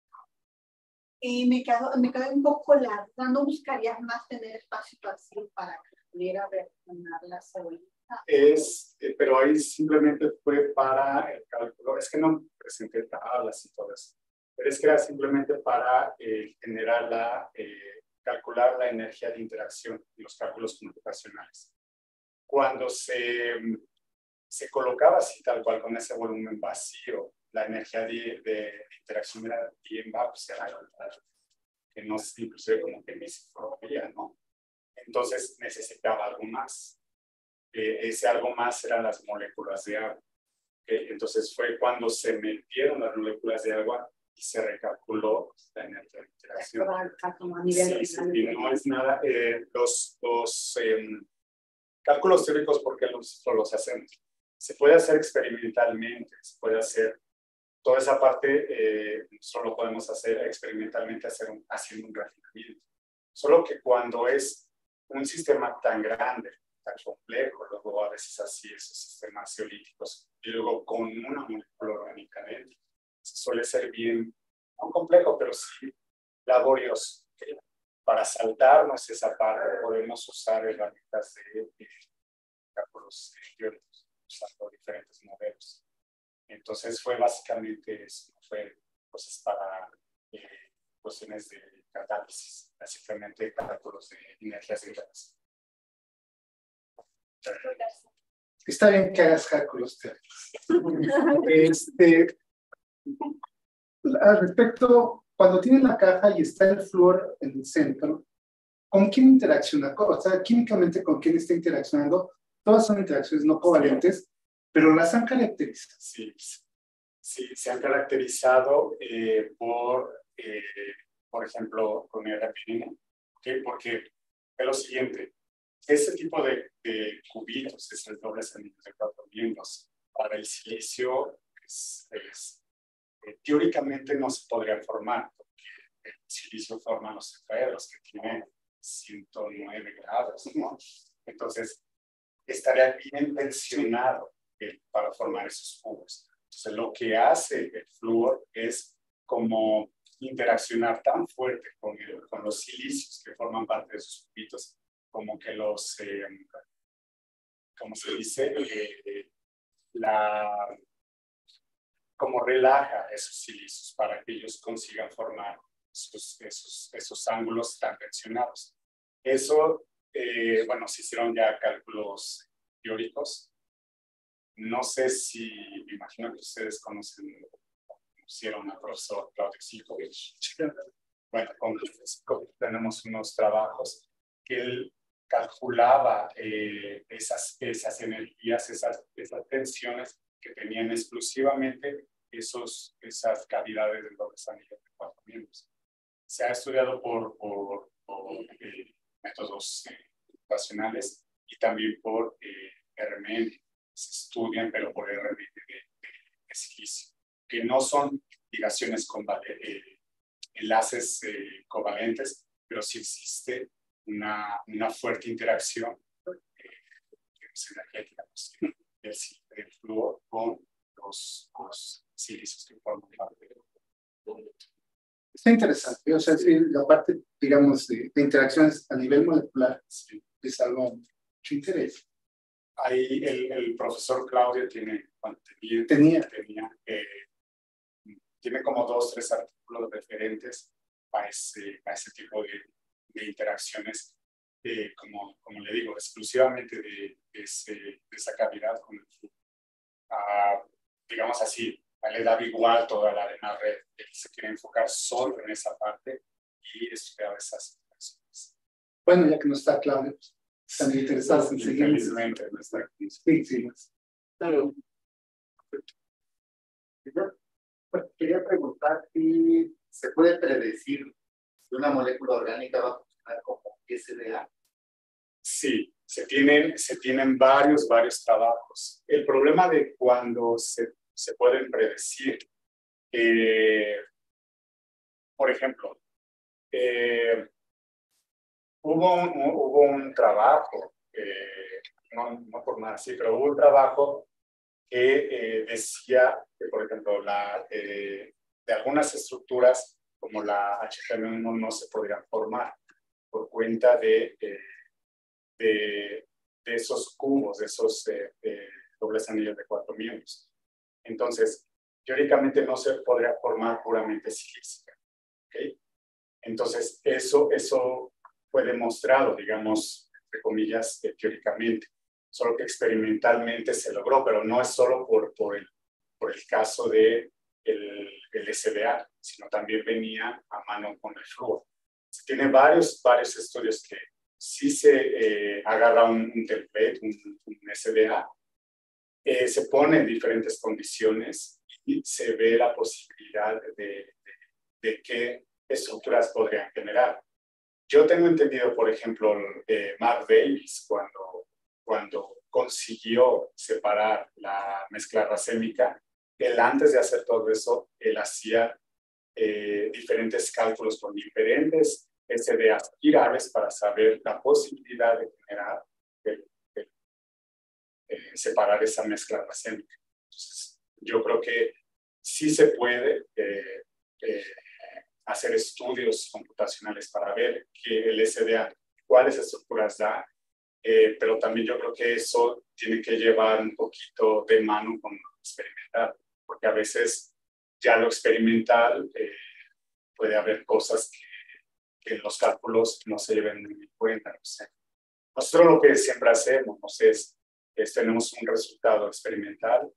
Y me quedo, me quedo un poco larga. ¿No buscarías más tener espacio vacío para que pudiera reaccionar la cebollita? Es, eh, pero ahí simplemente fue para el cálculo. Es que no presenté tablas y todo eso. Pero es que era simplemente para eh, generar la, eh, calcular la energía de interacción en los cálculos computacionales. Cuando se, se colocaba así tal cual con ese volumen vacío, la energía de, de interacción era bien baja, o sea, que no es inclusive como que ni se rompía, ¿no? Entonces necesitaba algo más. Eh, ese algo más eran las moléculas de agua. ¿Okay? Entonces fue cuando se metieron las moléculas de agua y se recalculó la energía de interacción. Sí, sí, y no es nada. Eh, los los eh, cálculos teóricos, ¿por qué los, los hacemos? Se puede hacer experimentalmente, se puede hacer toda esa parte, eh, solo podemos hacer experimentalmente hacer un, haciendo un refinamiento. Solo que cuando es un sistema tan grande, tan complejo, luego a veces así esos sistemas geolíticos, y luego con una molécula orgánica dentro, suele ser bien, no complejo, pero sí laborioso. ¿Okay? Para saltarnos esa parte, podemos usar herramientas de, de cálculos teóricos, usando diferentes modelos. Entonces fue básicamente eso, fue cosas para eh, cuestiones de catálisis, simplemente cálculos de energías internas. Está bien que hagas cálculos teóricos. este, al respecto, cuando tienes la caja y está el flúor en el centro, ¿con quién interacciona? O sea, químicamente, ¿con quién está interaccionando? Todas son interacciones no covalentes, pero las han caracterizado. Sí, sí, se han caracterizado eh, por, eh, por ejemplo, con el R M N, ¿okay? Porque es lo siguiente, ese tipo de, de cubitos, esos dobles anillos de cuatro miembros, para el silicio, es, es, eh, teóricamente no se podría formar, porque el silicio forma los tetraedros que tienen ciento nueve grados, ¿no? Entonces, estaría bien tensionado eh, para formar esos cubos. Entonces, lo que hace el flúor es como interaccionar tan fuerte con, el, con los silicios que forman parte de esos cubitos, como que los, eh, ¿cómo se dice? Eh, la, como relaja esos silicios para que ellos consigan formar esos, esos, esos ángulos tan tensionados. Eso, eh, bueno, se hicieron ya cálculos teóricos. No sé si, me imagino que ustedes conocen, conocieron al profesor Claudio Silkovich. Bueno, con Silkovich tenemos unos trabajos que él calculaba eh, esas, esas energías, esas, esas tensiones que tenían exclusivamente esos, esas cavidades de dobles anillos de cuatro miembros. Se ha estudiado por, por, por eh, métodos eh, computacionales y también por eh, R M N. Se estudian, pero por R M N de, de, de silicio, que no son ligaciones con eh, enlaces eh, covalentes, pero sí existe una, una fuerte interacción eh, energética del, del flúor con los, los silicios que forman parte del. Está interesante, o sea, sí, la parte, digamos, de, de interacciones a nivel molecular sí, es algo mucho interés. Ahí el, el profesor Claudio tiene, bueno, tenía, tenía. tenía eh, tiene como dos, tres artículos referentes a ese, a ese tipo de, de interacciones, eh, como, como le digo, exclusivamente de, de, ese, de esa cavidad con el flujo. Ah, digamos así, le da igual toda la arena red, él se quiere enfocar solo en esa parte y estudiar esas interacciones. Bueno, ya que no está Claudio, pues, están interesados en seguir. Infelizmente no está aquí. Sí, sí. Claro. Bueno, quería preguntar si se puede predecir si una molécula orgánica va a funcionar como S D A. Sí, se tienen, se tienen varios, varios trabajos. El problema de cuando se, se pueden predecir, eh, por ejemplo, eh, hubo, un, hubo un trabajo, eh, no, no por nada así, pero hubo un trabajo que eh, decía que, por ejemplo, la, eh, de algunas estructuras como la H G M uno no se podrían formar por cuenta de, eh, de, de esos cubos, de esos eh, eh, dobles anillos de cuatro miembros. Entonces, teóricamente no se podría formar puramente silícica. ¿Okay? Entonces, eso, eso fue demostrado, digamos, entre comillas, eh, teóricamente. Solo que experimentalmente se logró, pero no es solo por, por, el, por el caso de el, el S D A, sino también venía a mano con el flúor. Se tiene varios, varios estudios que sí se eh, agarra un, un template, un, un S D A, eh, se pone en diferentes condiciones y se ve la posibilidad de, de, de qué estructuras podrían generar. Yo tengo entendido, por ejemplo, eh, Mark Davis, cuando, cuando consiguió separar la mezcla racémica, él antes de hacer todo eso, él hacía eh, diferentes cálculos con diferentes S D As quirales para saber la posibilidad de generar, de, de, de separar esa mezcla racémica. Entonces, yo creo que sí se puede eh, eh, hacer estudios computacionales para ver que el S D A, cuáles estructuras da, eh, pero también yo creo que eso tiene que llevar un poquito de mano con lo experimental, porque a veces ya lo experimental eh, puede haber cosas que, que en los cálculos no se lleven en cuenta. No sé. Nosotros lo que siempre hacemos, no sé, es, es tenemos un resultado experimental,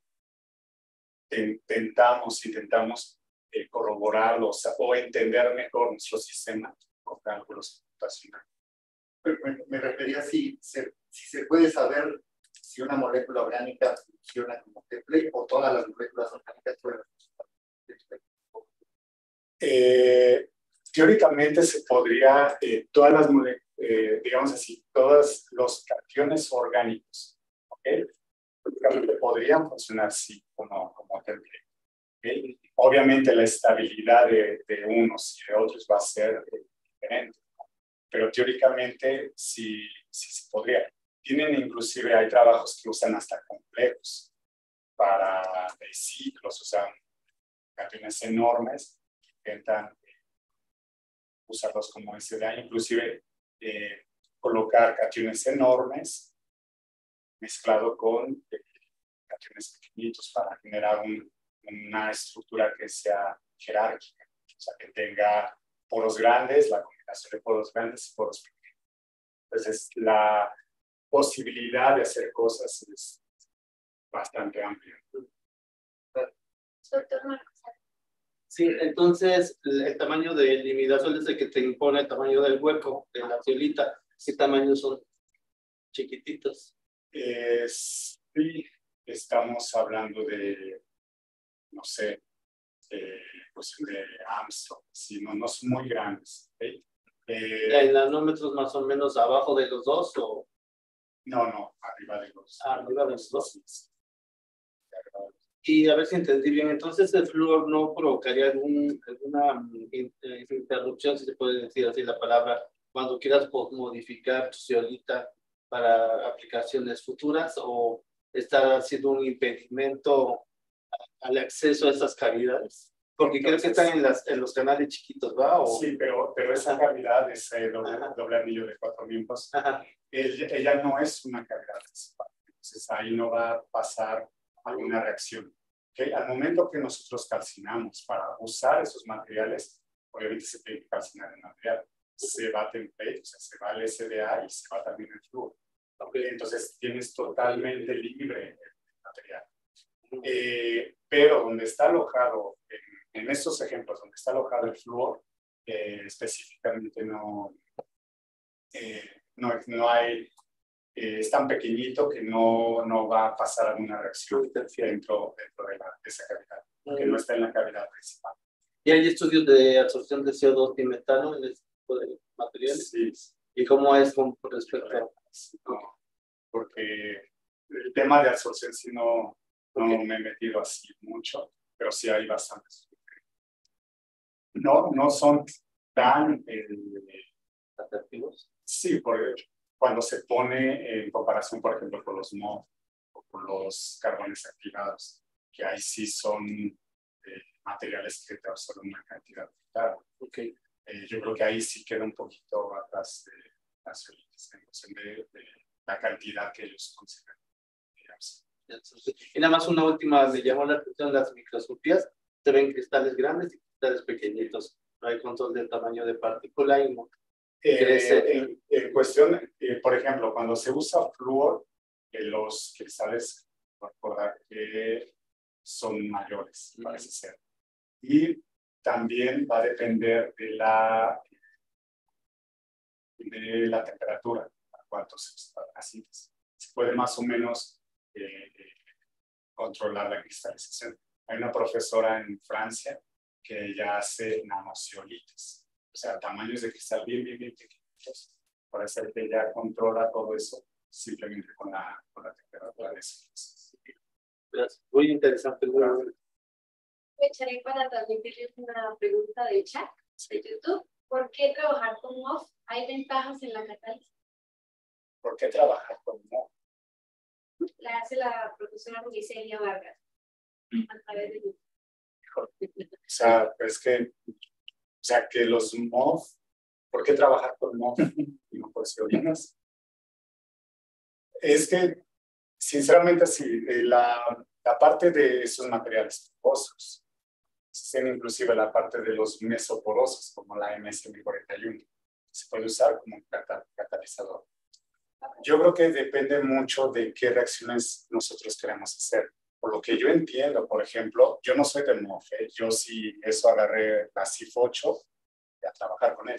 intentamos, intentamos eh, corroborarlo o, sea, o entender mejor nuestro sistema con cálculos computacionales. Me, me refería a si se, si se puede saber si una molécula orgánica funciona como template o todas las moléculas orgánicas pueden funcionar como template. Eh, teóricamente se podría, eh, todas las moléculas, eh, digamos así, todos los cationes orgánicos, ¿ok? Teóricamente podrían funcionar sí como, como template. ¿Okay? Obviamente la estabilidad de, de unos y de otros va a ser eh, diferente, ¿no? Pero teóricamente sí, sí se podría. Tienen inclusive, hay trabajos que usan hasta complejos para de ciclos, o sea, cationes enormes, intentan eh, usarlos como S D A, inclusive eh, colocar cationes enormes mezclado con eh, cationes pequeñitos para generar un una estructura que sea jerárquica, o sea, que tenga poros grandes, la combinación de poros grandes y poros pequeños. Entonces, la posibilidad de hacer cosas es bastante amplia. Doctor Marcos. Sí, entonces el, el tamaño del imidazol es el que te impone el tamaño del hueco de la ciolita. ¿Qué tamaños son? Chiquititos. Eh, sí, estamos hablando de no sé, eh, pues de Armstrong, si no, no son muy grandes. ¿Okay? Eh, ¿En nanómetros más o menos abajo de los dos o? No, no, arriba de los Ah, arriba de los dos. Y a ver si entendí bien, entonces el flúor no provocaría algún, alguna interrupción, si se puede decir así la palabra, cuando quieras modificar tu zeolita para aplicaciones futuras, o está haciendo un impedimento al acceso a esas cavidades? Porque creo que están en, las, en los canales chiquitos, ¿va? ¿O? Sí, pero, pero esa cavidad, ese doble, doble anillo de cuatro miembros, ella, ella no es una cavidad principal. Entonces ahí no va a pasar alguna reacción. ¿Okay? Al momento que nosotros calcinamos para usar esos materiales, obviamente se tiene que calcinar el material. Se va template, o sea, se va el S D A y se va también el flúor. Okay. Entonces tienes totalmente libre el material. Eh, pero donde está alojado, en, en estos ejemplos, donde está alojado el flúor, eh, específicamente no, eh, no, no hay, eh, es tan pequeñito que no, no va a pasar alguna reacción dentro, dentro de, la, de esa cavidad, porque no está en la cavidad principal. ¿Y hay estudios de absorción de C O dos y metano en este tipo de materiales? Sí. ¿Y cómo es con respecto a...? No, porque el tema de absorción sí no, no okay. me he metido así mucho, pero sí hay bastantes. No, no son tan eh, atractivos. Sí, porque cuando se pone en comparación, por ejemplo, con los M O F o con los carbones activados, que ahí sí son eh, materiales que te absorben una cantidad brutal. Okay. Eh, yo creo que ahí sí queda un poquito atrás de las solitas, en función de, de la cantidad que ellos consideran. Y nada más una última, me llamó la atención las microscopías, se ven cristales grandes y cristales pequeñitos, no hay control del tamaño de partícula y no. Eh, en, en cuestión, eh, por ejemplo, cuando se usa flúor, eh, los cristales, recordar que son mayores, mm. parece ser. Y también va a depender de la, de la temperatura, a cuántos así se puede más o menos eh, controlar la cristalización. Hay una profesora en Francia que ella hace nanociolitas, o sea, tamaños de cristal bien, bien, bien pequeñitos. Para hacer que ella controla todo eso simplemente con la, con la temperatura de esos. Gracias. Muy interesante. Aprovecharé para transmitirles una pregunta del chat de YouTube. ¿Por qué trabajar con M O F? ¿Hay ventajas en la catálisis? ¿Por qué trabajar con M O F? La hace la profesora Luiselia Vargas a través de YouTube. O sea, es que, o sea, que los M O F, ¿por qué trabajar con M O F y no por ceolitas? Es que, sinceramente, sí, la, la parte de esos materiales porosos, inclusive la parte de los mesoporosos, como la M S M cuarenta y uno, se puede usar como un catalizador. Yo creo que depende mucho de qué reacciones nosotros queremos hacer. Por lo que yo entiendo, por ejemplo, yo no soy de M O F, yo sí eso agarré la C I F ocho y a trabajar con él.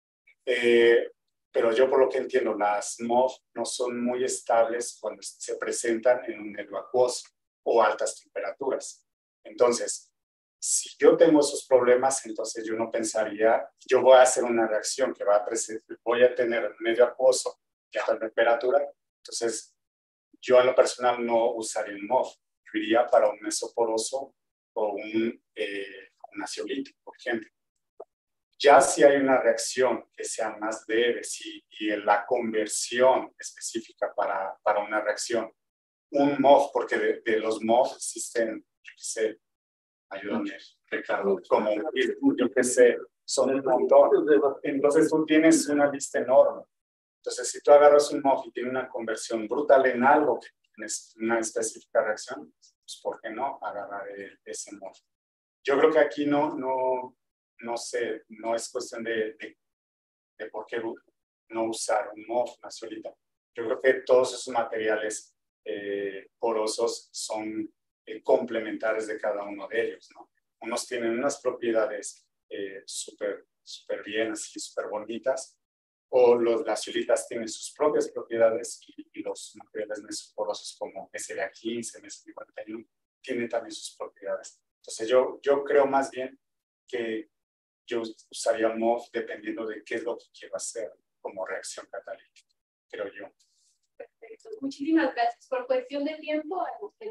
Eh, pero yo por lo que entiendo, las M O F no son muy estables cuando se presentan en un medio acuoso o altas temperaturas. Entonces, si yo tengo esos problemas, entonces yo no pensaría, yo voy a hacer una reacción que va a presentar, voy a tener medio acuoso que alta temperatura, entonces yo en lo personal no usaría el M O F. Yo iría para un mesoporoso o un, eh, una ceolita, por ejemplo. Ya si hay una reacción que sea más leve si, y en la conversión específica para, para una reacción, un M O F, porque de, de los M O F existen, yo qué sé, ayúdame, Ricardo, como yo qué sé, son un montón. Entonces tú tienes una lista enorme. Entonces si tú agarras un M O F y tiene una conversión brutal en algo que tienes una específica reacción, pues ¿por qué no agarrar ese M O F? Yo creo que aquí no, no, no sé, no es cuestión de, de, de por qué no usar un M O F, una ceolita. Yo creo que todos esos materiales eh, porosos son eh, complementarios de cada uno de ellos, ¿no? Unos tienen unas propiedades eh, súper súper bien, así súper bonitas, o los, las ceolitas tienen sus propias propiedades y, y los materiales mesoporosos como S D A quince, M S M cuarenta y uno tienen también sus propiedades. Entonces yo, yo creo más bien que yo usaría M O F dependiendo de qué es lo que quiero hacer como reacción catalítica, creo yo. Perfecto. Muchísimas gracias. Por cuestión de tiempo, te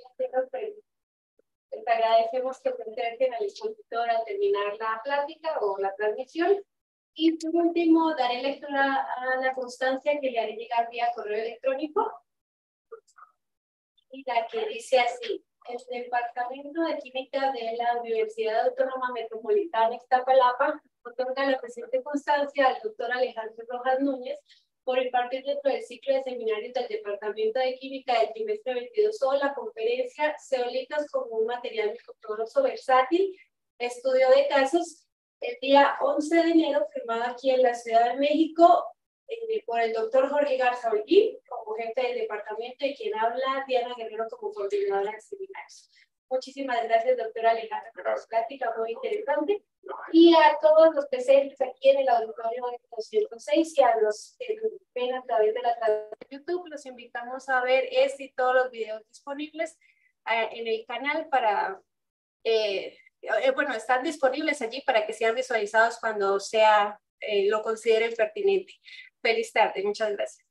agradecemos que se acerquen al expositor al terminar la plática o la transmisión. Y por último, daré lectura a la constancia que le haré llegar vía correo electrónico. Y la que dice así: el Departamento de Química de la Universidad Autónoma Metropolitana Iztapalapa otorga la presente constancia al doctor Alejandro Rojas Núñez por impartir dentro del ciclo de seminarios del Departamento de Química del trimestre veintidós o la conferencia Ceolitas como un material micropoderoso versátil, estudio de casos, el día once de enero, firmado aquí en la Ciudad de México eh, por el doctor Jorge Garza Holguín, como jefe del departamento, y quien habla Diana Guerrero como coordinadora de seminarios. Muchísimas gracias, doctora Alejandra, por la plática muy interesante. Y a todos los presentes aquí en el auditorio doscientos seis y a los que nos ven a través de la transmisión de YouTube, los invitamos a ver este y todos los videos disponibles eh, en el canal para, eh, eh, bueno, están disponibles allí para que sean visualizados cuando sea, eh, lo consideren pertinente. Feliz tarde, muchas gracias.